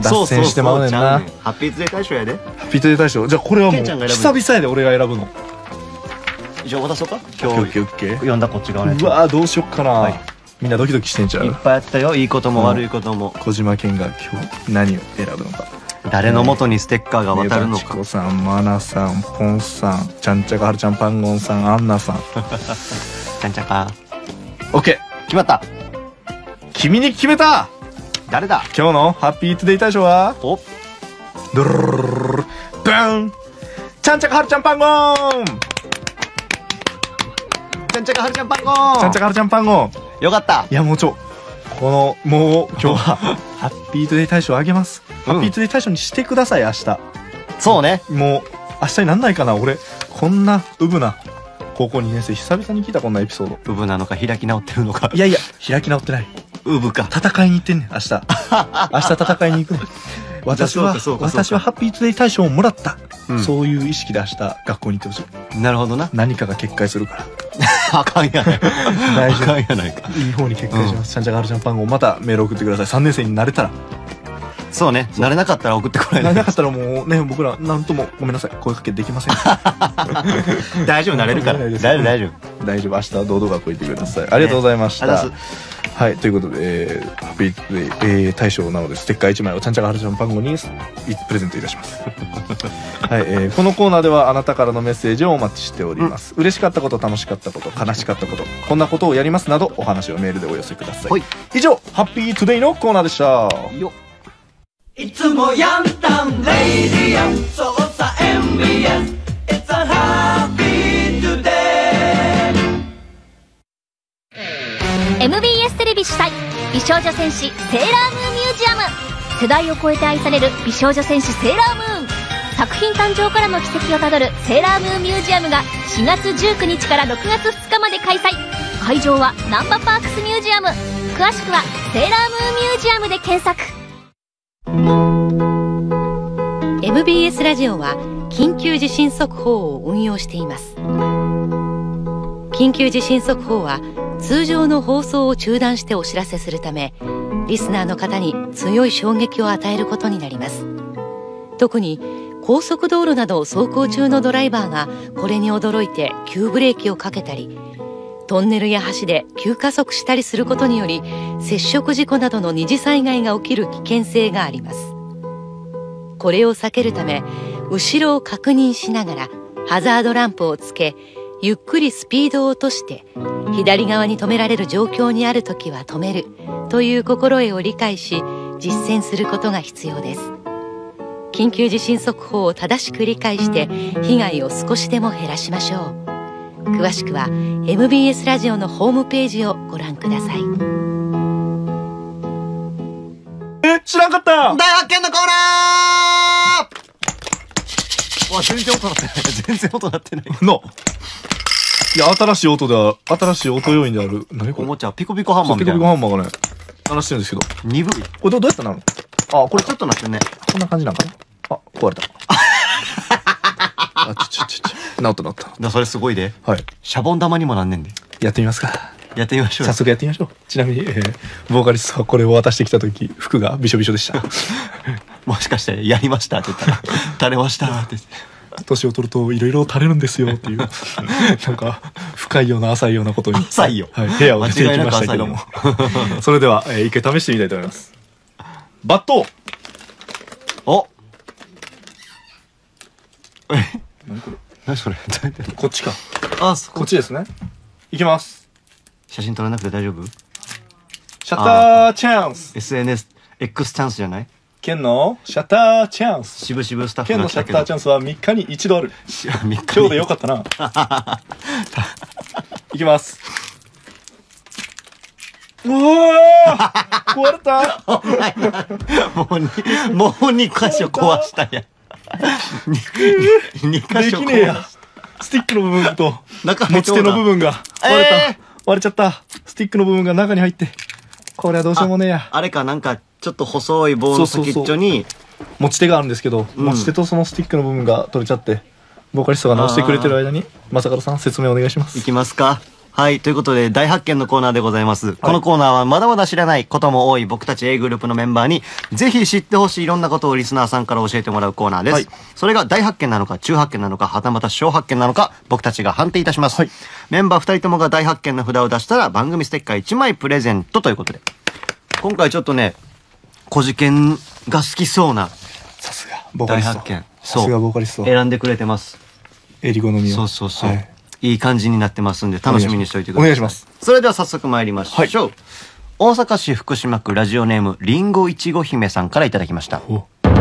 脱線してまうねんな。 ハッピーツデー大賞やで。 ハッピーツデー大賞。じゃあこれはもう、久々やで俺が選ぶの。 じゃあ渡そうか今日。 読んだこっち側ね。 うわー、どうしよっかな。みんなドキドキしてんちゃう？ いっぱいあったよ、いいことも悪いことも。 小島健が今日何を選ぶのか。 誰の元にステッカーが渡るのか。 ねばちこさん、まなさん、ポンさん、ちゃんちゃかはるちゃんパンゴンさん、アンナさん。 ちゃんちゃか。 オッケー、決まった。君に決めた。 誰だ？ 今日のハッピートゥデイ大賞は、 お、 ドルルルルルブン、ちゃんちゃかはるちゃんパンゴン。 ちゃんちゃかはるちゃんパンゴン。 ちゃんちゃかはるちゃんパンゴン。 よかった。 いや、もうもう今日はハッピートゥデイ大賞あげます。ハッピートゥデイ大賞にしてください、明日。 そうね。 もう明日になんないかな。俺こんなウブな高校2年生久々に聞いた、こんなエピソード。 ウブなのか開き直ってるのか。 いやいや、開き直ってない。 ウブか。 戦いに行ってんねん、明日。明日戦いに行くねん。私はハッピートゥデイ大賞をもらった、そういう意識で明日学校に行ってほしい。 なるほどな。 何かが決壊するから。 あかんやないか。大丈夫やないか。 いい方に決壊します。ちゃんちゃかはるちゃんパンゴン、またメール送ってください。3年生になれたらそうね、慣れなかったら送ってこないで。 慣れなかったらもうね、僕らなんともごめんなさい、声かけできません。 大丈夫、慣れるから。大丈夫、大丈夫。 大丈夫、明日は堂々学校行ってください。ありがとうございました。はい、ということで、ハッピートゥデイ、大賞なのでステッカー1枚をちゃんちゃかはるちゃん番号にプレゼントいたします。はい、このコーナーではあなたからのメッセージをお待ちしております。嬉しかったこと、楽しかったこと、悲しかったこと、こんなことをやりますなどお話をメールでお寄せください。以上、ハッピートゥデイのコーナーでした。 いつもヤンタンレイディアそうさ MBS It's a happy today MBS テレビ主催美少女戦士セーラームーンミュージアム、世代を超えて愛される美少女戦士セーラームーン作品誕生からの軌跡をたどるセーラームーンミュージアムが4月19日から6月2日まで開催。会場はナンバパークスミュージアム。詳しくはセーラームーンミュージアムで検索。 MBS ラジオは緊急地震速報を運用しています。緊急地震速報は通常の放送を中断してお知らせするため、リスナーの方に強い衝撃を与えることになります。特に高速道路などを走行中のドライバーがこれに驚いて急ブレーキをかけたり、トンネルや橋で急加速したりすることにより接触事故などの二次災害が起きる危険性があります。これを避けるため、後ろを確認しながらハザードランプをつけ、ゆっくりスピードを落として左側に止められる状況にあるときは止めるという心得を理解し、実践することが必要です。緊急地震速報を正しく理解して被害を少しでも減らしましょう。詳しくは MBS ラジオのホームページをご覧ください。 知らんかった。 大発見のコーナー。わ、全然音鳴ってない。全然音鳴ってない。 いや、新しい音要員である。何これ。 おもちゃ、ピコピコハンマーみたいな。 ピコピコハンマーがね、鳴らしてるんですけど。 鈍い。 これどうやってなの？あ、これちょっと鳴ってるね。 こんな感じなんかな。あ、壊れた。あ、治った。 それすごいで。 はい。 シャボン玉にもなんねんで。 やってみますか。 やってみましょう。 早速やってみましょう。ちなみに、ボーカリストはこれを渡してきた時、服がびしょびしょでした。 もしかしてやりましたって言ったら垂れましたって年を取るといろいろ垂れるんですよっていうなんか深いような浅いようなことに浅いよ、 はい、部屋を出ていきましたけどもそれでは、一回試してみたいと思います。バット。 お何これ。 何それ。 こっちか。 あ、 こっちですね。いきます。 写真撮らなくて大丈夫？ シャッターチャンス。 SNS X チャンスじゃない？ ケンのシャッターチャンス。 渋々スタッフケンのシャッターチャンスは3日に1度ある。今日でよかったな。いきます。うわー壊れた。 もう2箇所壊したやん。2箇所壊した。 スティックの部分と持ち手の部分が割れちゃった。スティックの部分が中に入って、これはどうしようもねえや。 あれか、なんかちょっと細い棒の先っちょに持ち手があるんですけど、持ち手とそのスティックの部分が取れちゃって、ボーカリストが直してくれてる間に正門さん説明お願いします。 いきますか。はい。ということで、大発見のコーナーでございます。はい、このコーナーはまだまだ知らないことも多い僕たち A グループのメンバーに、ぜひ知ってほしいいろんなことをリスナーさんから教えてもらうコーナーです。はい、それが大発見なのか、中発見なのか、はたまた小発見なのか、僕たちが判定いたします。はい、メンバー2人ともが大発見の札を出したら、番組ステッカー1枚プレゼントということで。今回ちょっとね、小事件が好きそうな。 さすが、ボーカリスト。 大発見。 さすがボーカリスト。 選んでくれてます。 エリゴの実を。 そう。はい、いい感じになってますんで、楽しみにしておいてください。 お願いします。 それでは早速参りましょう。はい、大阪市福島区ラジオネーム、りんごいちご姫さんからいただきました。フ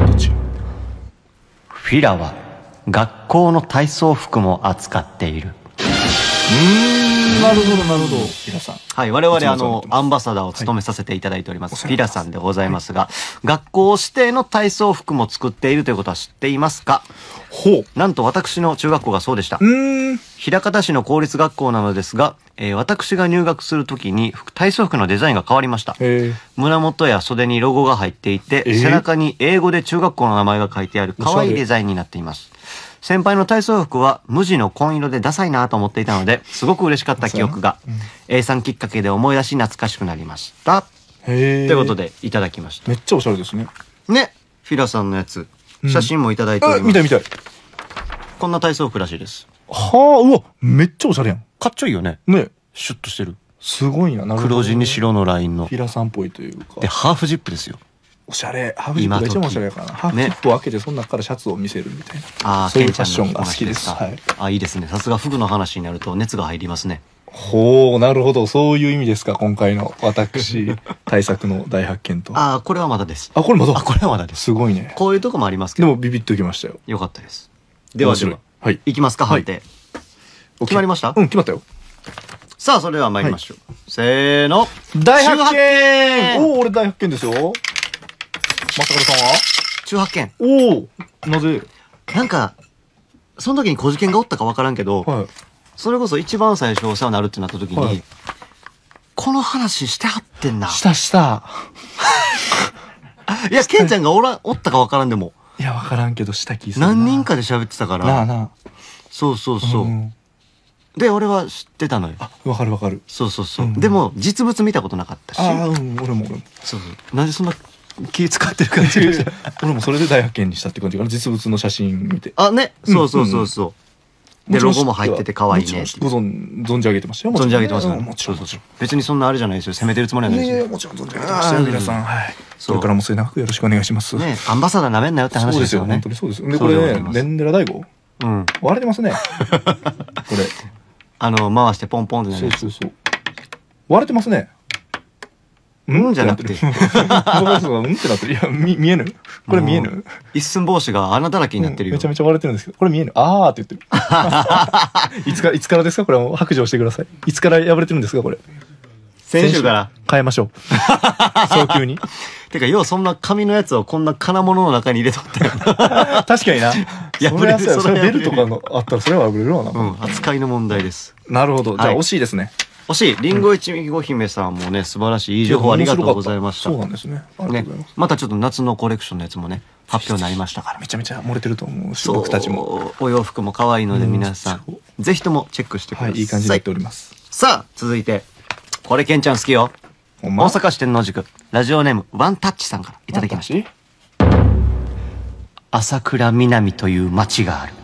ィラは、学校の体操服も扱っている。 なるほど、なるほど。フィラさん。 はい。我々アンバサダーを務めさせていただいております。フィラさんでございますが、学校指定の体操服も作っているということは知っていますか？ ほう。 なんと私の中学校がそうでした。枚方市の公立学校なのですが、私が入学するときに体操服のデザインが変わりました。胸元や袖にロゴが入っていて、背中に英語で中学校の名前が書いてある可愛いデザインになっています。先輩の体操服は無地の紺色でダサいなと思っていたので、すごく嬉しかった記憶が、A さんきっかけで思い出し懐かしくなりました。ということでいただきました。 めっちゃおしゃれですね。 ね、フィラさんのやつ写真もいただいております。 見たい見たい。 こんな体操服らしいです。 はあ、うわ、めっちゃおしゃれやん。 かっちょいいよね。 ね、 シュッとしてる。 すごいな。なるほど。 黒地に白のラインの。 フィラさんっぽいというか。 で、ハーフジップですよ。 おしゃれ。ハーフジップが一番おしゃれやからな。ハーフジップを開けてその中からシャツを見せるみたいな。 ああ、 そういうファッションが好きです。はい。 あ、いいですね。さすが服の話になると熱が入りますね。 ほう、なるほど。そういう意味ですか。今回の私対策の大発見と。 ああ、これはまだです。 あ、これまだ。 あ、これはまだです。 すごいね。 こういうとこもありますけど。 でもビビッときましたよ。 よかったです。ではでは、 はい。 いきますか、判定。決まりました？ うん、決まったよ。 さあ、それでは参りましょう。せーの。 大発見。おお、俺大発見ですよ。まさかるさんは中発見。 おお、なぜ？ なんか、その時に小事件がおったかわからんけど、 はい。 それこそ一番最初お世話になるってなった時に、 はい、 この話してはってんな。 したした。 いや、ケンちゃんがおったかわからんでも。 いや、わからんけどした気するな。 何人かで喋ってたから。 なあなあ。 そうそうそう。で、俺は知ってたのよ。 あ、わかるわかる。 そうそうそう。でも、実物見たことなかったし。 ああ、うん、俺も。 そうそう。なんでそんな気使ってる感じがした。 俺もそれで大発見にしたって感じかな。実物の写真見て。 あ、ね。そうそうそうそう。で、ロゴも入ってて可愛いね。 存じ上げてましたよ。 存じ上げてますよね。 もちろん。 別にそんなあれじゃないですよ。攻めてるつもりはないですよ。 いやいや、もちろん存じ上げてましたよ、皆さん。はい。それからも末永くよろしくお願いします。 ね、アンバサダーなめんなよって話ですよね。 本当にそうですよ。で、これね、レンデラ大悟。うん。割れてますね。これ。 回してポンポンってなる。 そう。割れてますね。 うんじゃなくて。 うんってなってる。いや、見えぬ？これ見えぬ？ 一寸法師が穴だらけになってるよ。 めちゃめちゃ割れてるんですけど、これ見えぬ？あーって言ってる。いつからですか？これはもう白状してください。いつから破れてるんですか？これ。 先週から。 変えましょう。早急に。 てか、ようそんな紙のやつをこんな金物の中に入れとったよ。 確かにな。それベルとかのあったらそれは破れるわな。 うん、扱いの問題です。 なるほど。じゃあ惜しいですね。 惜しい。リンゴ一味ご姫さんもね、素晴らしいいい情報ありがとうございました。 そうなんですね。 ね。またちょっと夏のコレクションのやつもね、発表になりましたから。 めちゃめちゃ漏れてると思うし、僕たちも。 お洋服も可愛いので皆さん、ぜひともチェックしてください。 はい、いい感じになっております。 さあ、続いて、これケンちゃん好きよ。大阪市天王寺区、ラジオネーム、ワンタッチさんからいただきました。朝倉南という町がある。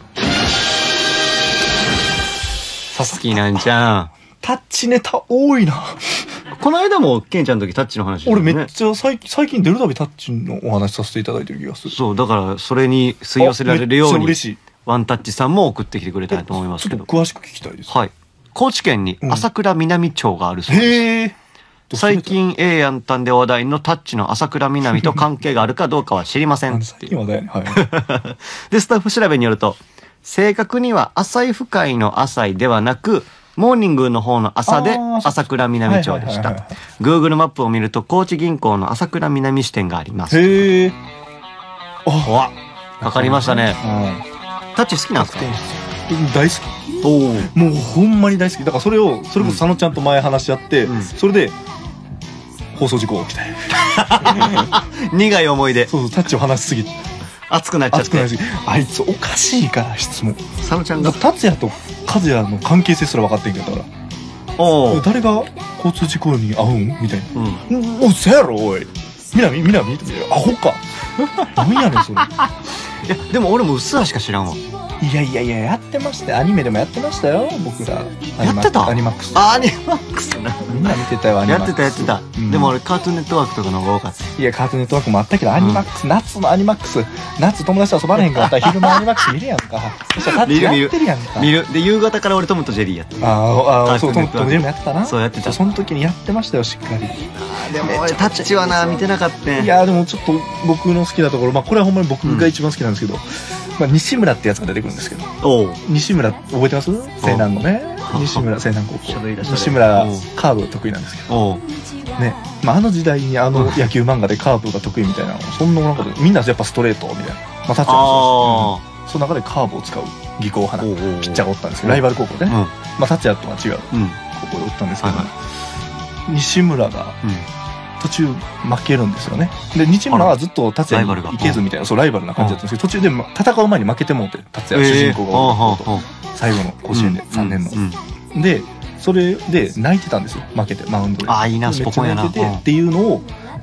好きなんじゃん。 タッチネタ多いな。 この間もケンちゃんの時タッチの話、 俺めっちゃ最近出るたびタッチのお話させていただいてる気がする。 そう、だからそれに吸い寄せられるように、 嬉しい。 ワンタッチさんも送ってきてくれたいと思いますけど。 詳しく聞きたいです。 はい。高知県に朝倉南町があるそうです。 へー。 最近やんたんで話題のタッチの朝倉南と関係があるかどうかは知りませんっていう。 はい。 で、スタッフ調べによると、正確には浅い深いの浅いではなく、モーニングの方の朝で朝倉南町でした。Google マップを見ると高知銀行の朝倉南支店があります。 へー。 わかりましたね。タッチ好きなんですか？ 大好き。もうほんまに大好き。だからそれこそ佐野ちゃんと前話し合って、それで放送事故起きた。 苦い思いで。 そう、タッチを話しすぎて。 熱くなっちゃって。 あいつおかしいから質問。 佐野ちゃんが達也と和也の関係性すら分かってんけど、だから誰が交通事故に遭うんみたいな。おい、そやろおい、南アホか。何やねんそれ。 いやでも俺もうっすらしか知らんわ。 いややってましたよ。アニメでもやってましたよ、僕ら。 やってた？ アニマックス。 アニマックスな。 みんな見てたよ、アニマックス。 やってた。でも俺カートゥーンネットワークとかの方が多かった。 いや、カートゥーンネットワークもあったけど、アニマックス、夏のアニマックス、夏友達と遊ばれへんかったら昼のアニマックス見るやんか。そしたらタッチやってるやんか。 見る。で、夕方から俺トムとジェリーやってた。 そう、トムとジェリーもやってたな。 そうやってた。 その時にやってましたよ、しっかり。 でも俺タッチはな、見てなかった。 いや、でもちょっと僕の好きなところ、これはほんまに僕が一番好きなんですけど、西村ってやつが出てくるんですけど、西村覚えてます？西南のね、西村西南高校。西村カーブ得意なんですけどね、あの時代にあの野球漫画でカーブが得意みたいな、そんな中でみんなやっぱストレートみたいな、タッチもそうです。その中でカーブを使う技巧派なピッチャーがおったんですけど、ライバル高校でね、達也とは違う高校でおったんですけど、西村が途中負けるんですよね。で、西村はずっと達也にいけずみたいな、そうライバルな感じだったんですけど、途中で戦う前に負けてもうて、達也主人公が最後の甲子園で3年ので、それで泣いてたんですよ、負けてマウンドで。 いいな、スポコンやな。 泣いててっていうのを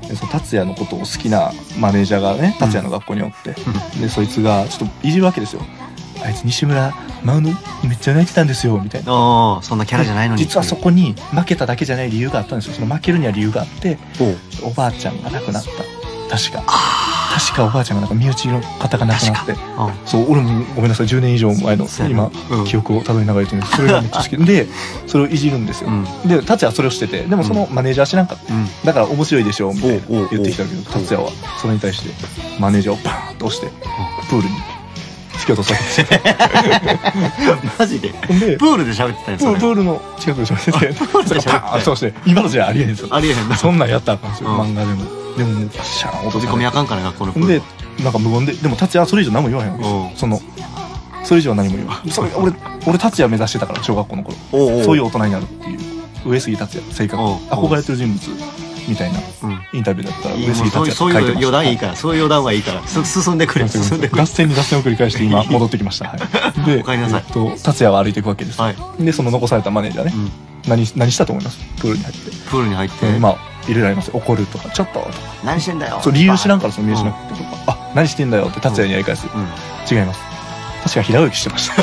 でその達也のことを好きなマネージャーがね達也の学校におって、でそいつがちょっといじるわけですよ。あいつ西村舞うのめっちゃ泣いてたんですよみたいな。 ああ、そんなキャラじゃないのに。 実はそこに負けただけじゃない理由があったんですよ。その負けるには理由があって、おばあちゃんが亡くなった。確かおばあちゃんがなんか身内の方が亡くなって、そう俺もごめんなさい10年以上前の今、記憶をたどりながら言ってるんです。それがめっちゃ好きでそれをいじるんですよ。で達也はそれをしてて、でもそのマネージャー知らんかった、だから面白いでしょみたいな言ってきたけど、達也はそれに対してマネージャーをパーンと押してプールに突き落とされてマジでプールで喋ってたんですよ。 プールの近くで喋っててパーンと押して、今のじゃありえへんですよ。 ありえへんな。 そんなんやったらあかんですよ、漫画でも。でももうシャーン閉じ込みあかんから学校のプールでなんか無言で、でも達也はそれ以上何も言わへんわけですよ。それ以上は何も言わへん。それ俺達也目指してたから小学校の頃、そういう大人になるっていう上杉達也性格憧れてる人物みたいなインタビューだったら上杉達也そういう余談いいから、そういう余談はいいから進んでくれ。進んでくれ。 合戦に合戦を繰り返して今戻ってきました。でおかえりなさい。 達也は歩いていくわけです。でその残されたマネージャーね、何したと思います？プールに入ってまあいろいろあります。怒るとかちょっととか何してんだよ、 そう理由知らんからその理由知らなくてとか、あ何してんだよって達也にやり返す。違います、確か平泳ぎしてました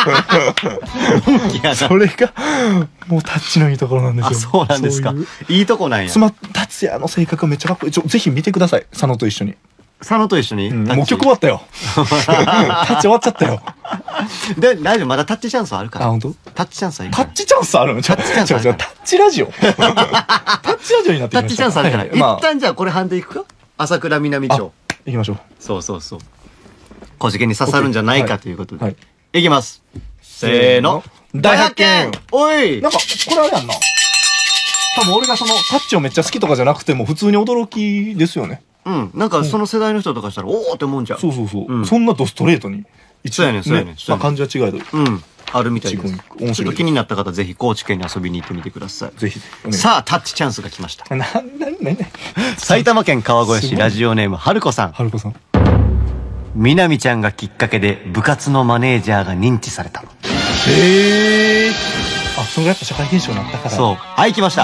それがもうタッチのいいところなんですよ。 そうなんですか。いいとこなんや。 達也の性格めっちゃかっこいい。ぜひ見てください、佐野と一緒に。 佐野と一緒に、 もう曲終わったよタッチ終わっちゃったよ。 で大丈夫、まだタッチチャンスあるから。 あ本当？ タッチチャンスある。 タッチチャンスあるの？タッチチャンスある。タッチラジオタッチラジオになってきました。 タッチチャンスあるから、一旦じゃあこれ判定いくか。朝倉南町行きましょう。 そう小事件に刺さるんじゃないかということで、いきます。せーの、大発見。おい、 なんかこれあれやんな、多分俺がそのタッチをめっちゃ好きとかじゃなくても普通に驚きですよね。 なんかその世代の人とかしたらおおって思うんじゃん。 そう、そんなドストレートにそうやねん。 まあ感じは違えどあるみたいです。 面白い。 気になった方ぜひ高知県に遊びに行ってみてください。 ぜひ。 さあタッチチャンスが来ました。 何埼玉県川越市ラジオネームはるこさん。みなみちゃんがきっかけで部活のマネージャーが認知された。 あ、それがやっぱ社会現象になったから。 そう。はい、来ました。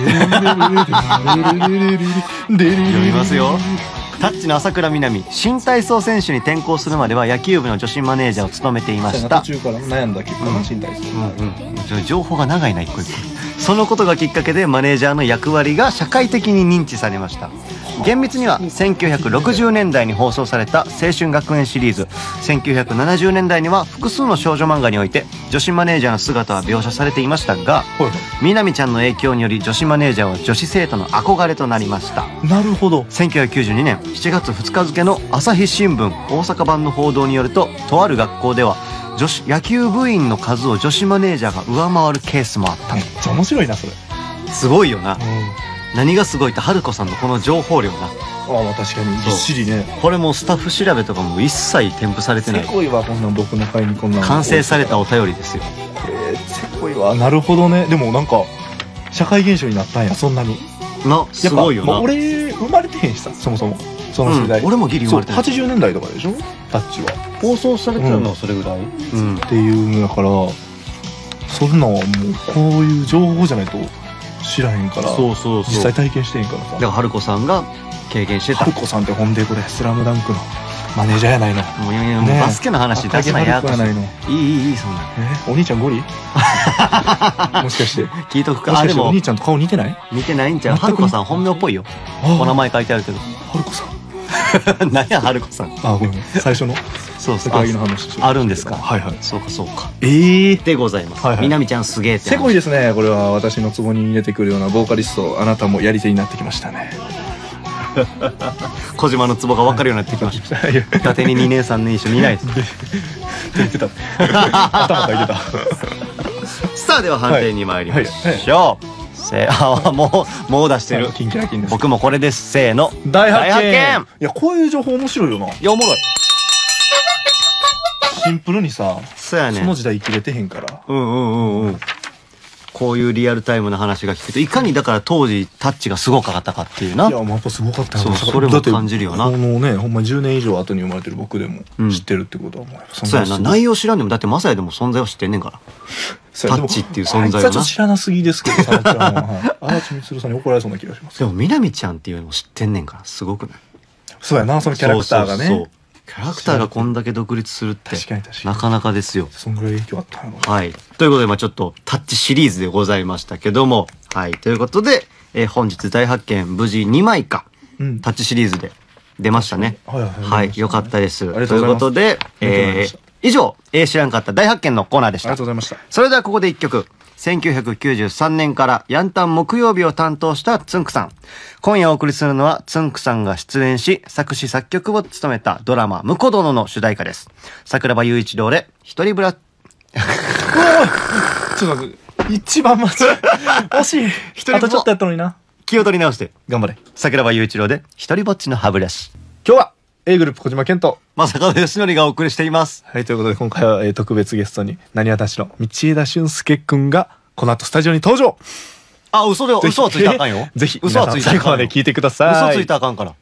読みますよ。タッチの朝倉みなみ、新体操選手に転向するまでは野球部の女子マネージャーを務めていました。 途中から悩んだ結果が新体操。 情報が長いな、一個一個。そのことがきっかけでマネージャーの役割が社会的に認知されました。厳密には1960年代に放送された青春学園シリーズ、1970年代には複数の少女漫画において女子マネージャーの姿は描写されていましたが、みなみちゃんの影響により女子マネージャーは女子生徒の憧れとなりました。 なるほど。 1992年7月2日付の朝日新聞大阪版の報道によると、とある学校では野球部員の数を女子マネージャーが上回るケースもあった。 めっちゃ面白いなそれ。 すごいよな。何がすごいって春子さんのこの情報量な。 ああ確かにぎっしりね。 これもスタッフ調べとかも一切添付されてない。 せこいわこんなん僕の会にこんなん完成されたお便りですよ。 せこいわ。なるほどね。でもなんか社会現象になったんや。そんなにすごいよな。 俺生まれてへんしさ、そもそもその世代、 俺もギリ生まれてない。 80年代とかでしょタッチは放送されてるのはそれぐらい、 っていうのだから、そんなんはもうこういう情報じゃないと知らへんから。実際体験してへんからさ。だから春子さんが経験してた。 春子さんってほんでこれスラムダンクのマネージャーやないの。 もうバスケの話出すなや。いいそんな。 お兄ちゃんゴリもしかして聞いとくか。 もしかしてお兄ちゃんと顔似てない？ 似てないんちゃう。春子さん本名っぽいよ。お名前書いてあるけど。 春子さん何や春子さん。 あ、ごめん最初の高木の話あるんですか。 はいはい。 そうか。でございます。みなみちゃんすげえって。 せこいですね。これは私のツボに入れてくるようなボーカリスト、あなたもやり手になってきましたね。 小島のツボが分かるようになってきました。伊達に2年3年一緒にいないです。 言ってた。頭かいてた。 さあでは判定に参りましょう。もう出してる。僕もこれです。せーの。 大発見。いやこういう情報面白いよな。いやおもろい。シンプルにさ、その時代生きれてへんから。 ここういうリアルタイムな話が聞くといかにだから当時タッチがすごかったかっていうな。 いやもうやっぱすごかったよ。 そうそれも感じるよな。 このねほんま10年以上後に生まれてる僕でも知ってるってことはもうやっぱそうやな。内容知らんでもだってマサヤでも存在は知ってんねんから。タッチっていう存在はな。 あいつはちょっと知らなすぎですけどさ、荒地光さんに怒られそうな気がします。 でもみなみちゃんっていうのも知ってんねんからすごくない？ そうやな、そのキャラクターがね。 そうキャラクターがこんだけ独立するってなかなかですよ。 そんぐらい影響あったの。 はい。ということでちょっとタッチシリーズでございましたけども、はいということで、本日大発見無事2枚か、タッチシリーズで出ましたね。はい、よかったです。ということで、以上、知らんかった大発見のコーナーでした。 ありがとうございました。 それではここで1曲。1993年からヤンタン木曜日を担当したつんくさん。今夜お送りするのはつんくさんが出演し、作詞作曲を務めたドラマ婿殿の主題歌です。桜庭雄一郎で一人ブラ、 ちょっと待って、一番間違え、惜しい。あとちょっとやったのにな。 気を取り直して。 頑張れ。 桜庭雄一郎で一人ぼっちの歯ブラシ。 今日は A グループ小島健と正門義則がお送りしています。 はい、ということで今回は、特別ゲストになにわ男子の道枝駿佑くんがこの後スタジオに登場。 あ、嘘はついたらあかんよ。 ぜひ嘘はついたらあかんよ。 最後まで聞いてください。 嘘ついたらあかんから。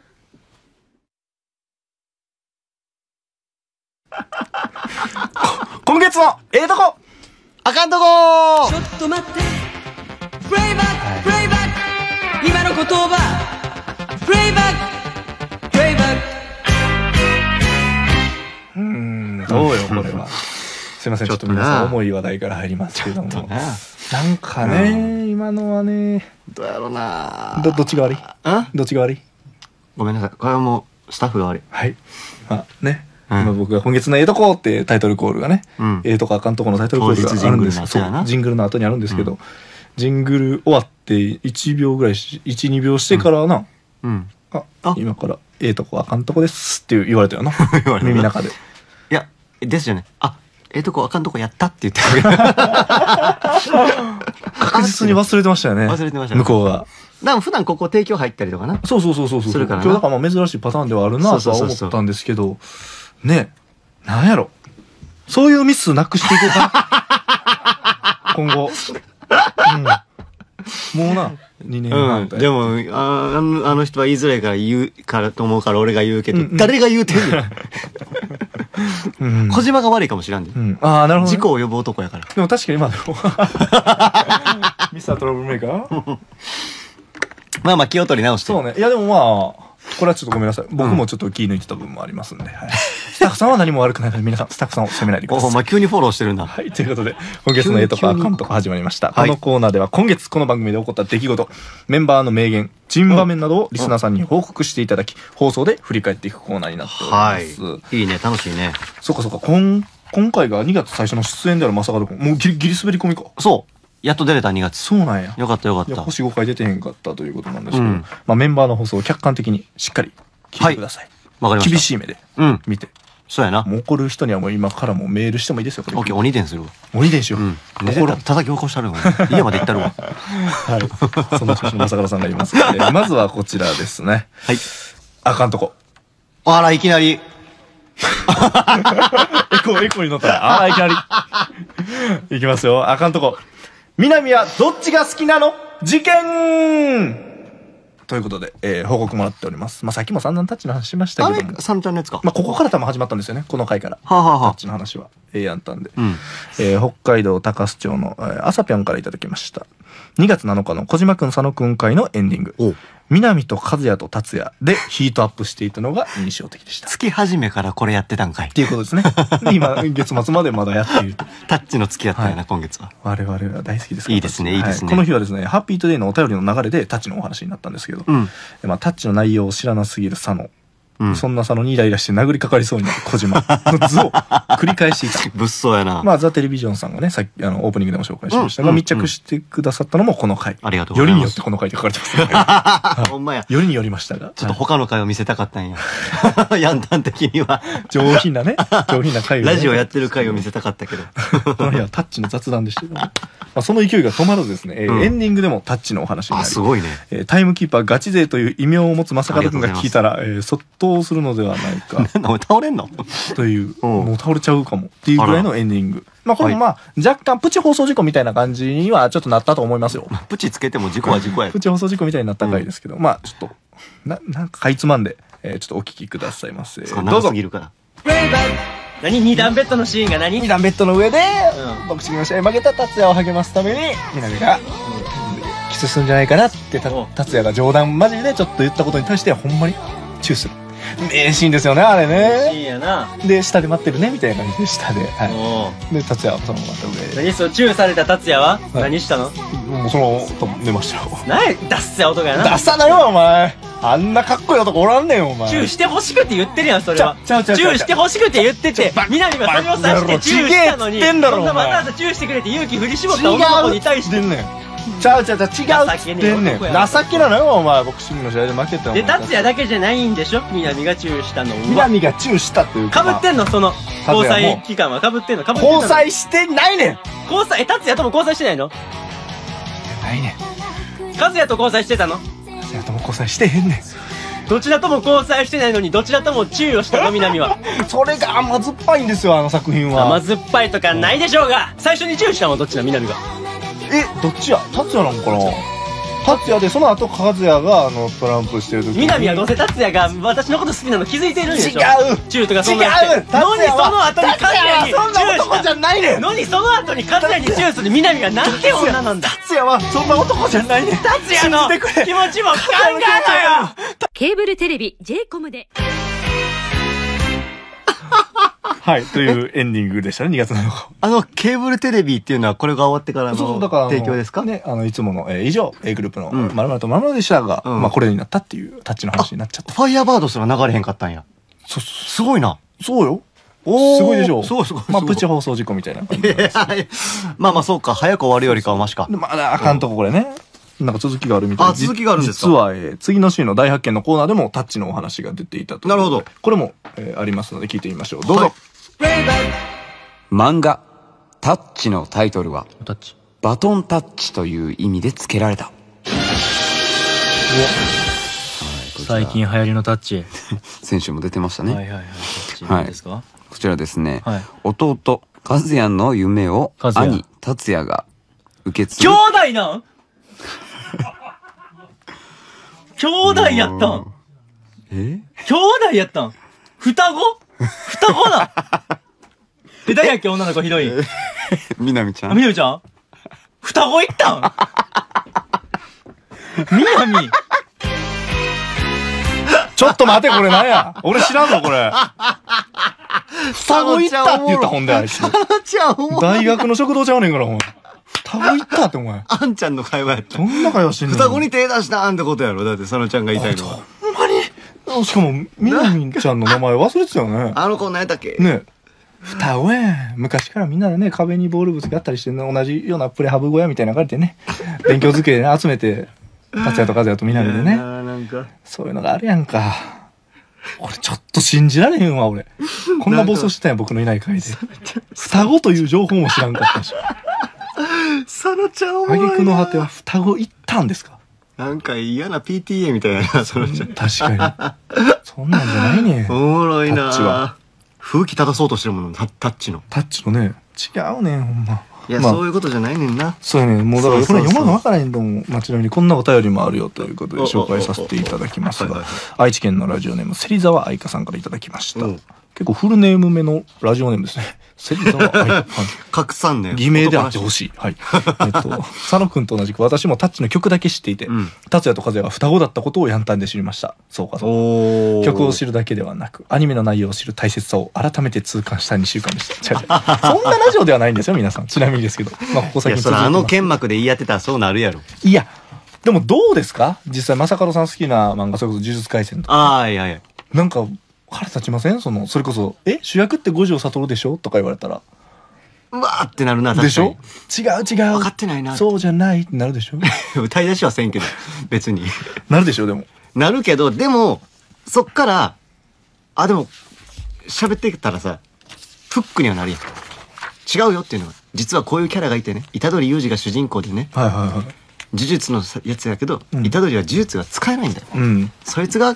今月のとこあかんとこちょっと待ってプレイバックプレイバック今の言葉プレイバックプレイバックどうよこれは。すいません、ちょっと皆さん重い話題から入りますけども、なんかね、今のはね、 どうやろうな。 どっちが悪い？どっちが悪い？ ごめんなさい、これはもうスタッフが悪い。 はい。まあね、今僕が今月のとこってタイトルコールがね、とこあかんとこのタイトルコールがあるんです。そう、ジングルの後にあるんですけど、ジングル終わって1秒ぐらい1、2秒してからな、今からとこあかんとこですって言われたよな。耳の中で。いやですよね。とこあかんとこやったって言ってる。 確実に忘れてましたよね。 忘れてましたね。 向こうが。 だから普段ここ提供入ったりとかな。 そうするからな。今日だからまあ珍しいパターンではあるなとは思ったんですけど、ね、なんやろ。そういうミスなくしていこうか。今後。もうな、2年半。 でも、あの人は言いづらいから言うからと思うから俺が言うけど、誰が言うてんの？小島が悪いかもしらんで。 ああ、なるほど。 事故を呼ぶ男やから。 でも確かにまあでも。ミスタートラブルメーカー？ まあまあ気を取り直して。 そうね。いやでもまあ、これはちょっとごめんなさい。僕もちょっと気抜いてた部分もありますんで。スタッフさんは何も悪くないので、皆さんスタッフさんを責めないでください。 お前急にフォローしてるんだ。 はい。ということで、今月のとこあかんとこ始まりました。このコーナーでは今月この番組で起こった出来事、メンバーの名言、珍場面などをリスナーさんに報告していただき、放送で振り返っていくコーナーになっております。 いいね、楽しいね。 そうか。今回が2月最初の出演である正門君。もうギリ滑り込みか。 そう。やっと出れた2月。 そうなんや。 よかったよかった。 星5回出てへんかったということなんですけど、まあメンバーの放送を客観的にしっかり聞いてください。 わかりました。 厳しい目で見て。 そうやな。 もう怒る人にはもう今からもうメールしてもいいですよ。 オッケー、鬼伝するわ。 鬼伝しよう。叩き起こしたるわ。家まで行ったるわ。 はい。そんな調子の正門さんがいます。まずはこちらですね。 はい。 あかんとこ。 あら、いきなり。 エコに乗ったら、いきなり。いきますよ。あかんとこ。南はどっちが好きなの？事件ということで、報告もらっております。まあ、さっきも散々タッチの話しましたけども。 サンちゃんのやつか。 まあ、ここから多分始まったんですよね。この回から。タッチの話は。やったんで。北海道高須町の、朝ぴょんからいただきました。2月7日の小島くん佐野くん会のエンディング。南と和也と達也でヒートアップしていたのが印象的でした。 月始めからこれやってたんかい。 っていうことですね。今、月末までまだやっている。 タッチの月やったよな、今月は。 我々は大好きですから。 いいですね、いいですね。 この日はですね、ハッピートゥデイのお便りの流れでタッチのお話になったんですけど、まあタッチの内容を知らなすぎる佐野。そんな佐野にイライラして殴りかかりそうになる小島の図を繰り返していた。 物騒やな。 まあザ・テレビジョンさんがね、さっきオープニングでも紹介しましたが、密着してくださったのもこの回。 ありがとうございます。 よりによってこの回って書かれてますね。 ほんまや。 よりによりましたが。 ちょっと他の回を見せたかったんや。ヤンタン的には。 上品な回を。 ラジオやってる回を見せたかったけど。 この日はタッチの雑談でしたけど、その勢いが止まらずですね、エンディングでもタッチのお話になり。 すごいね。 タイムキーパーガチ勢という異名を持つ正門君が聞いたら、そっとそうするのではないかなんだお前倒れんのという、 うんもう倒れちゃうかもっていうぐらいのエンディング。まあこれもまあ若干プチ放送事故みたいな感じにはちょっとなったと思いますよ。 プチつけても事故は事故やプチ放送事故みたいになった回ですけど、まあちょっとなんかかいつまんで、ちょっとお聞きくださいませ。 そうどうぞ。 長すぎるから何二段ベッドのシーンが何二段ベッドの上で、 うんボクシングの試合に負けた達也を励ますために南が、キスするんじゃないかなって達也が冗談交じりでちょっと言ったことに対してほんまにチューする名シーンですよねあれシね。 ーンやな。 で下で待ってるねみたいな感じで下で、はおい、で達也はそのまま上何そうチューされた達也は何したの？ もうその寝ましたよ。 何ダッセ男やな。 出さないよお前。あんなかっこいい男おらんねんお前。 チューしてほしくて言ってるやんそれは。 ちゃうチューしてほしくて言ってて南がそれをさしてチューしたのに、 ちげえっつってんだろそんなわお前ざわざチューしてくれて勇気振り絞った女の子に対して違うっつってんねん。ちゃう違う違うっつってんねん。情けなのよお前。ボクシングの試合で負けてで達也だけじゃないんでしょ南がチューしたのは。 南がチューしたっていうかぶってんのその交際期間はかぶってんのかぶってんの。 交際してないねん。 交際達也とも交際してないの？ ないねん。 和也と交際してたの？ 達也とも交際してへんねん。 どちらとも交際してないのにどちらともチューをしたの南は。 それが甘酸っぱいんですよあの作品は。 甘酸っぱいとかないでしょうが最初にチューしたのはどっちだ南が。 どっちや達也なのかな。達也でその後和也がトランプしてる時に南はどうせ達也が私のこと好きなの気づいてるんでしょ。 違うチューとかそんな違うのにその後に和也にチュそんなー男じゃないねん。 のにその後に和也にチューする南がなんて女なんだ。 達也はそんな男じゃないねん。 達也の信じてくれ気持ちも考えろよ。 ケーブルテレビ J コムではいというエンディングでしたね2月7日。 ケーブルテレビっていうのはこれが終わってからのそうだから提供ですかねいつもの以上 A グループのうん 〇〇と〇〇でしたがうんまあこれになったっていうタッチの話になっちゃった。 ファイヤーバードすら流れへんかったんやすごいなそうよ。 おーすごいでしょ。 すごいすごいまあプチ放送事故みたいな感じ。 まあまあそうか早く終わるよりかはマシかでまだあかんとここれね。なんか続きがあるみたいあ続きがあるんですか。 実は次の週の大発見のコーナーでもタッチのお話が出ていたということで。 なるほどこれもありますので聞いてみましょう。どうぞ。 はい漫画タッチのタイトルはタッチ。 バトンタッチという意味で付けられた。 最近流行りのタッチ。 先週も出てましたね。 はいはいはい。タッチ何ですか？ こちらですね、 はい弟和也の夢を和也兄達也が受け継兄ぐ。 弟なん兄弟やったん兄弟やったん双子双子だ誰やっけ女の子ひどい。 みなみちゃん。 みなみちゃん双子行ったんみなみちょっと待てこれなんや。俺知らんのこれ。双子行ったって言ったほんであいつ。大学の食堂ちゃうねんからお前。双子行ったってお前。 あんちゃんの会話やったそんな会話してんの。 双子に手出したんってことやろだって佐野ちゃんが言いたいのはほんまに。しかもみなみちゃんの名前忘れてたよね。 あの子何やったっけね双子やん。昔からみんなでね、壁にボールぶつけ合ったりしてね、同じようなプレハブ小屋みたいな感じでね、勉強机でね、集めて、達也と和也とみなみでね、 なんかそういうのがあるやんか。俺ちょっと信じられへんわ、俺。こんな暴走してたんや、僕のいない回で。双子という情報も知らんかったし。 佐野ちゃんおもろいな挙句の果ては双子行ったんですか？ なんか嫌な PTA みたいやな佐野ちゃん確かに。そんなんじゃないねん。 おもろいなタッチは風紀正そうとしてるものタッチのタッチのね、違うねん、ほんま。 いや、 まあそういうことじゃないねんなそうやねもうだからこそうそうそうれ読まな分からへんと思う。まあ、ちなみにこんなお便りもあるよということで紹介させていただきますが、 はいはいはい愛知県のラジオネーム芹沢愛香さんからいただきました。 うん結構フルネーム目のラジオネームですね。芹沢愛、はい、 拡散ね偽名であってほしい。はい。佐野くんと同じく私もタッチの曲だけ知っていて、 うん達也と和也が双子だったことをヤンタンで知りました。そうかそうか。 おー曲を知るだけではなくアニメの内容を知る大切さを改めて痛感した2週間でした。違う違うそんなラジオではないんですよ皆さん。ちなみにですけど、まあ、ここいや最近続いてます。 それあの剣幕で言い合ってたらそうなるやろいやでもどうですか実際正門さん好きな漫画それこそ呪術廻戦とかああいやいやなんか腹立ちませんそれこそ主役って五条悟でしょとか言われたらうわーってなるな確かにでしょ違う違う分かってないなそうじゃないってなるでしょ歌い出しはせんけど別になるでしょでもなるけどでもそっからでも喋ってたらさフックにはなるやん違うよっていうのは実はこういうキャラがいてね虎杖裕二が主人公でねはいはいはい呪術のやつやけど、 うん虎杖は呪術が使えないんだよ、 うんそいつが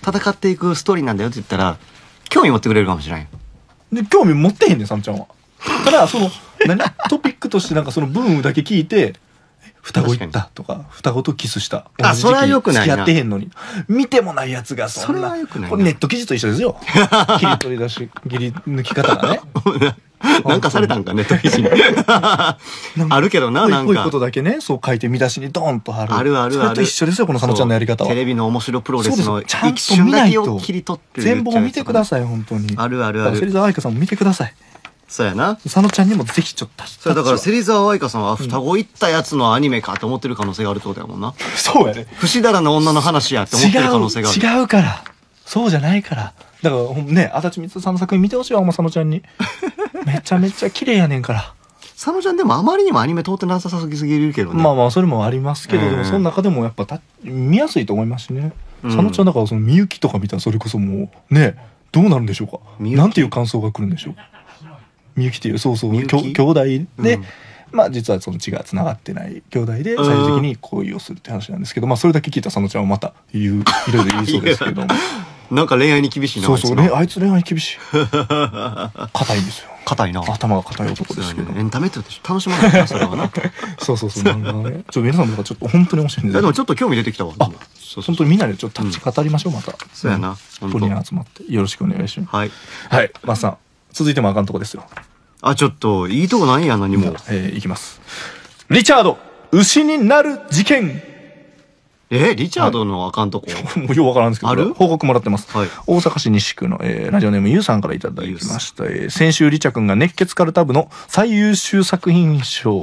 戦っていくストーリーなんだよって言ったら興味持ってくれるかもしれない。 で興味持ってへんねんサムちゃんは。ただそのトピックとしてなんかそのブームだけ聞いて双子行ったとか双子とキスしたあそれは良くないな。 付き合ってへんのに見てもないやつがそんな。 それは良くないな。 これネット記事と一緒ですよ。切り取り出し切り抜き方がね。 なんかされたんかネット記事にあるけどな、なんかこういうことだけねそう書いて見出しにドーンと貼る。 あるあるある。 それと一緒ですよこの佐野ちゃんのやり方は。 テレビの面白プロレスのちゃんと一瞬見ないとだけを切り取ってる全貌を見てください本当に。 あるあるある。 芹沢愛香さんも見てください。 そうやな。 佐野ちゃんにもぜひちょっとそれだから芹沢愛香さんは双子行ったやつのアニメかと思ってる可能性があるってことやもんな。 そうやね。 不死だらの女の話やって思ってる可能性がある。 違うからそうじゃないからだからね足立光さんの作品見てほしいわ佐野ちゃんに。めちゃめちゃ綺麗やねんから。 佐野ちゃんでもあまりにもアニメ通ってなさすぎるけどね。 まあまあそれもありますけど、でもその中でもやっぱ見やすいと思いますしね。佐野ちゃんだからそのみゆきとか見たらそれこそもうねどうなるんでしょうか。なんていう感想が来るんでしょう。みゆきっていうそう兄弟で、まあ実はその血がつながってない兄弟で最終的に恋をするって話なんですけど、まあそれだけ聞いた佐野ちゃんはまたいろいろ言いそうですけどもなんか恋愛に厳しいな。 そうそうねあいつ恋愛厳しい。硬いんですよ。 硬いな。 頭が硬い男ですけど。 エンタメって楽しまないなそれはな。 そうなんかね。皆さんもちょっと本当に面白いんで。 でもちょっと興味出てきたわ。 あ、本当にみんなでちょっと立ち語りましょうまた。 そうやな。 本当に集まってよろしくお願いします。 はいはい。マッさん続いてもあかんとこですよ。 あちょっといいとこないや何も。 いきます。リチャード牛になる事件。 リチャードのあかんとこ、 もうようわからんですけど報告もらってます、 はい、 大阪市西区の、ラジオネームゆうさんからいただきました、先週リチャ君が熱血カルタ部の最優秀作品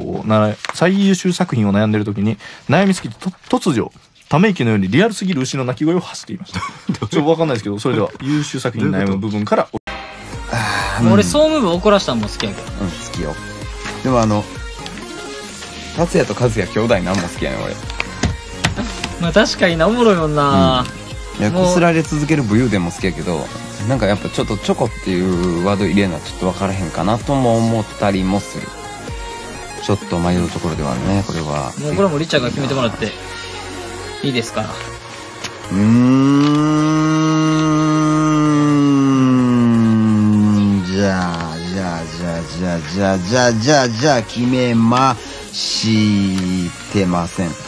を悩んでる時に悩みすぎて突如ため息のようにリアルすぎる牛の鳴き声を発していました。ちょっとわかんないですけどそれでは優秀作品に悩む部分から俺総務部怒らしたんも好きやけど。 好きよ。でも達也と和也兄弟なんも好きやねん俺。 まあ確かになおもろいもんな、 いやこすられ続ける武勇伝も好きやけどなんかやっぱちょっとチョコっていうワード入れるのはちょっと分からへんかなとも思ったりもする。ちょっと迷うところではあるねこれは。もうこれもリチャーが決めてもらっていいですから。 じゃあ決めましてません。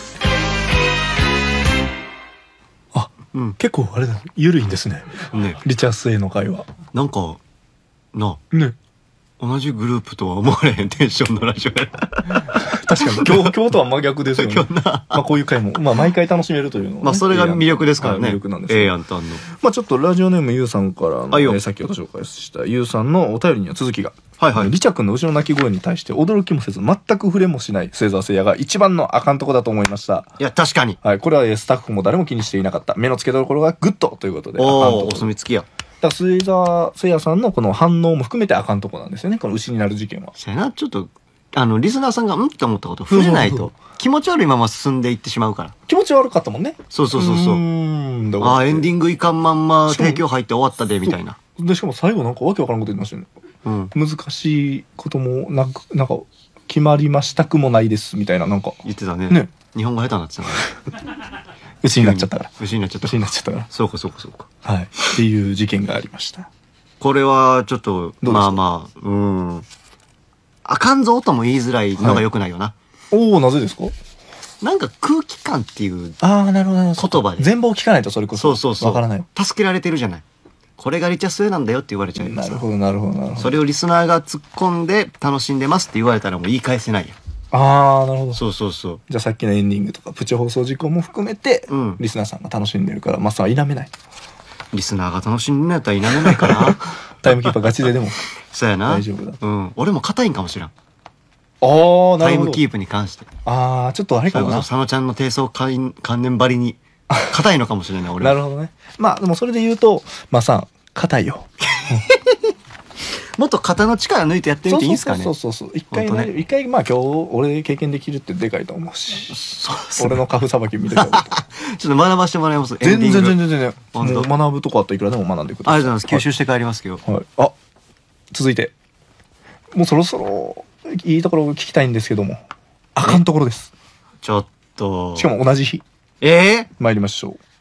結構あれだ緩いんですね。リチャースへの会話なんかなね同じグループとは思われへんテンションのラジオや。 確かに今日とは真逆ですよね。まあこういう回もまあ毎回楽しめるというのは、 まあそれが魅力ですからね。 魅力なんです。 やんたんの。 まあちょっとラジオネームゆうさんからの先ほど紹介したゆうさんのお便りには続きが。リチャ君の後ろ鳴き声に対して驚きもせず全く触れもしない末澤誠也が一番のあかんとこだと思いました。 いや確かに。 はいこれはスタッフも誰も気にしていなかった目の付けどころがグッドということで。 お墨付きや。 だから末澤誠也さんのこの反応も含めてあかんとこなんですよねこの牛になる事件は。 そうやなちょっとリスナーさんがって思ったこと触れないと気持ち悪いまま進んでいってしまうから。 気持ち悪かったもんね。 そうエンディングいかんまんま提供入って終わったでみたいな。 でしかも最後なんかわけわからんこと言いましたよね。難しいこともなんか決まりましたくもないですみたいななんか言ってたね。日本語下手になってたから牛になっちゃったから牛になっちゃったからそうかはいっていう事件がありました。 これはちょっとまああかんぞとも言いづらいのが良くないよな。 おおなぜですか。 なんか空気感っていう言葉で全貌を聞かないとそれこそわからない。 助けられてるじゃない。これがリチャスエなんだよって言われちゃいます。 なるほど。 それをリスナーが突っ込んで楽しんでますって言われたらもう言い返せないよ。 なるほど。 そうじゃあさっきのエンディングとかプチ放送事項も含めてリスナーさんが楽しんでるからマスは否めない。 リスナーが楽しんでたら否めないかな。 タイムキーパーガチででもそうやな大丈夫だ。 俺も硬いんかもしれん。 タイムキープに関して。 ちょっとあれかもな。 佐野ちゃんの低層関連ばりに硬いのかもしれない俺。 なるほどね。まあでもそれで言うとマスさん硬いよ。 もっと肩の力抜いてやってみていいんすかね。 そう一回まあ今日俺経験できるってでかいと思うし俺のカフさばき見てたらちょっと学ばしてもらいます。 全然もう学ぶとこあったらいくらでも学んでください。 ありがとうございます。吸収して帰りますけど。 続いてもうそろそろいいところを聞きたいんですけどもあかんところです。 ちょっとしかも同じ日参りましょう。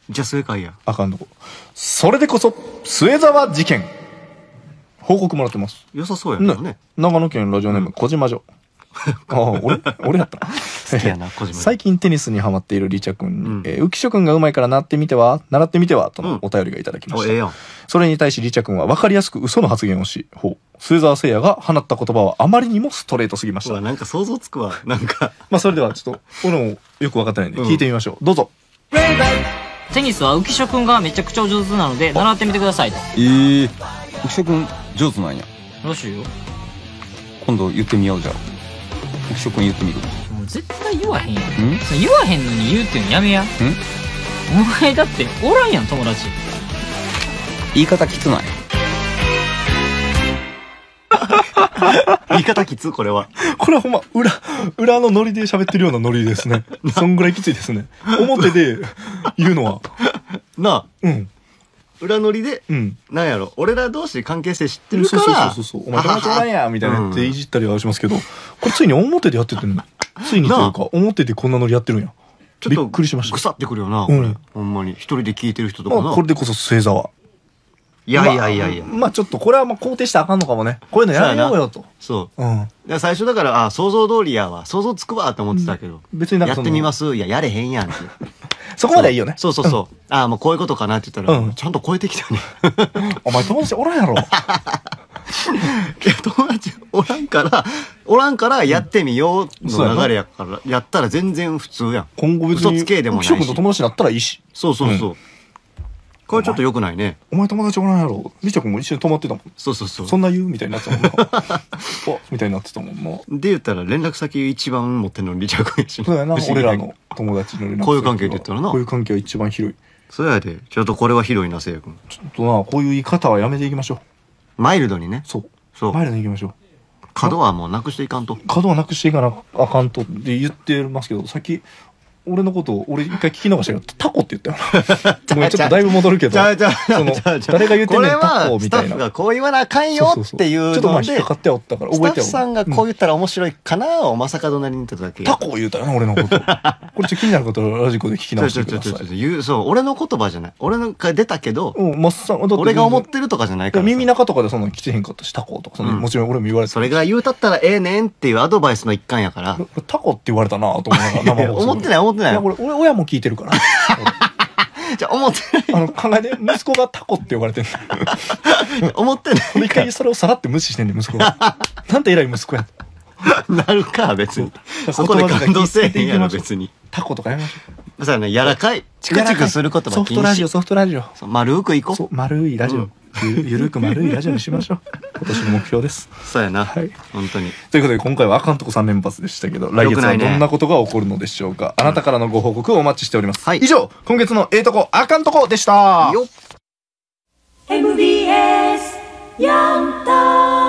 じゃあ正解や。 あかんとこ。それでこそ、末沢事件。報告もらってます。 良さそうやけどね。 長野県ラジオネーム、小島女。ああ、俺やったな。 好きやな、小島。 最近テニスにハマっているリチャ君に、浮所君がうまいから習ってみては、とのお便りがいただきました。それに対しリチャ君は分かりやすく嘘の発言をし、末澤誠也が放った言葉はあまりにもストレートすぎました。 なんか想像つくわ。なんか。 まあそれではちょっと、俺もよく分かってないんで聞いてみましょう。どうぞ。 テニスは浮所君がめちゃくちゃ上手なので、習ってみてくださいと。 浮所君上手なんや。 らしいよ。 今度言ってみようじゃあ。浮所君言ってみる。 もう絶対言わへんやん。それ言わへんのに言うっていうのやめや。お前だっておらんやん、友達。 言い方きつない。 言い方きつ、これは。これはほんま、裏のノリで喋ってるようなノリですね。そんぐらいきついですね。表で言うのは。 なあ。裏ノリで、なんやろ、俺ら同士関係性知ってるから。 そう。お前友達おらんやみたいなっていじったりはしますけど、これついに表でやっててんの。ついにというか、表でこんなノリやってるんや。びっくりしました。 腐ってくるよな、これ。ほんまに。一人で聞いてる人とかな。 これでこそ末沢。 いや。 まあちょっとこれは肯定したらあかんのかもね。こういうのやめようよと。 そう。最初だから、想像通りやわ。想像つくわって思ってたけど。 別になんかやってみます。いや、やれへんやんって。 そこまではいいよね。 そう。もうこういうことかなって言ったら、ちゃんと超えてきたね。 お前友達おらんやろ。 友達おらんからやってみようの流れやから、やったら全然普通やん。 今後別に、 嘘つけでもないし。 浮所君と友達になったらいいし。 そう。これちょっと良くないね。 お前友達おらんやろ。リチャ君も一緒に泊まってたもん。 そう。 そんな言うみたいになってたもんな。みたいになってたもんな。 で言ったら連絡先一番持ってんのリチャ君やし。 そうやな、俺らの友達の連絡先。 こういう関係で言ったらな。 こういう関係は一番広い。 そうやで。ちょっとこれは広いな、せいや君。 ちょっとな、こういう言い方はやめていきましょう。マイルドにね。 そう。マイルドにいきましょう。 角はもうなくしていかんと。 角はなくしていかなあかんとって言ってますけど、さっき、俺のことを、俺一回聞き逃したけど、タコって言ったよな。ごめん、ちょっとだいぶ戻るけど、誰が言ってんねん、タコみたいな。 スタッフがこう言わなあかんよっていうので、 ちょっとまあ引っかかっておったから、 覚えてよ。スタッフさんがこう言ったら面白いかなをまさか隣に言っただけ。 タコ言うたよな、俺のこと。これちょっと気になることはラジコで聞き直してください。 そう、俺の言葉じゃない。俺のが出たけど、 俺が思ってるとかじゃないから。 耳中とかでそんなの来てへんかったし、タコとか、もちろん俺も言われてそれが言うたったらええねんっていうアドバイスの一環やから。 タコって言われたなと思いながら。 思ってない。 俺親も聞いてるから。 じゃあ思ってない。 考えて、息子がタコって呼ばれてんの。 思ってない。 一回それをさらって無視してんねん、息子が。なんて偉い息子や。 なるか、別に。そこで感動せえへんやろ、別に。 タコとかやめましょう。 そうやね、柔らかい。チクチクする言葉禁止。 ソフトラジオ。 丸くいこう。 丸いラジオ。ゆるく丸いラジオにしましょう。今年の目標です。 そうやな。はい。本当に。 ということで、今回はあかんとこ3連発でしたけど、来月はどんなことが起こるのでしょうか。あなたからのご報告をお待ちしております。以上、今月のとこ、あかんとこでした。 MBS やんた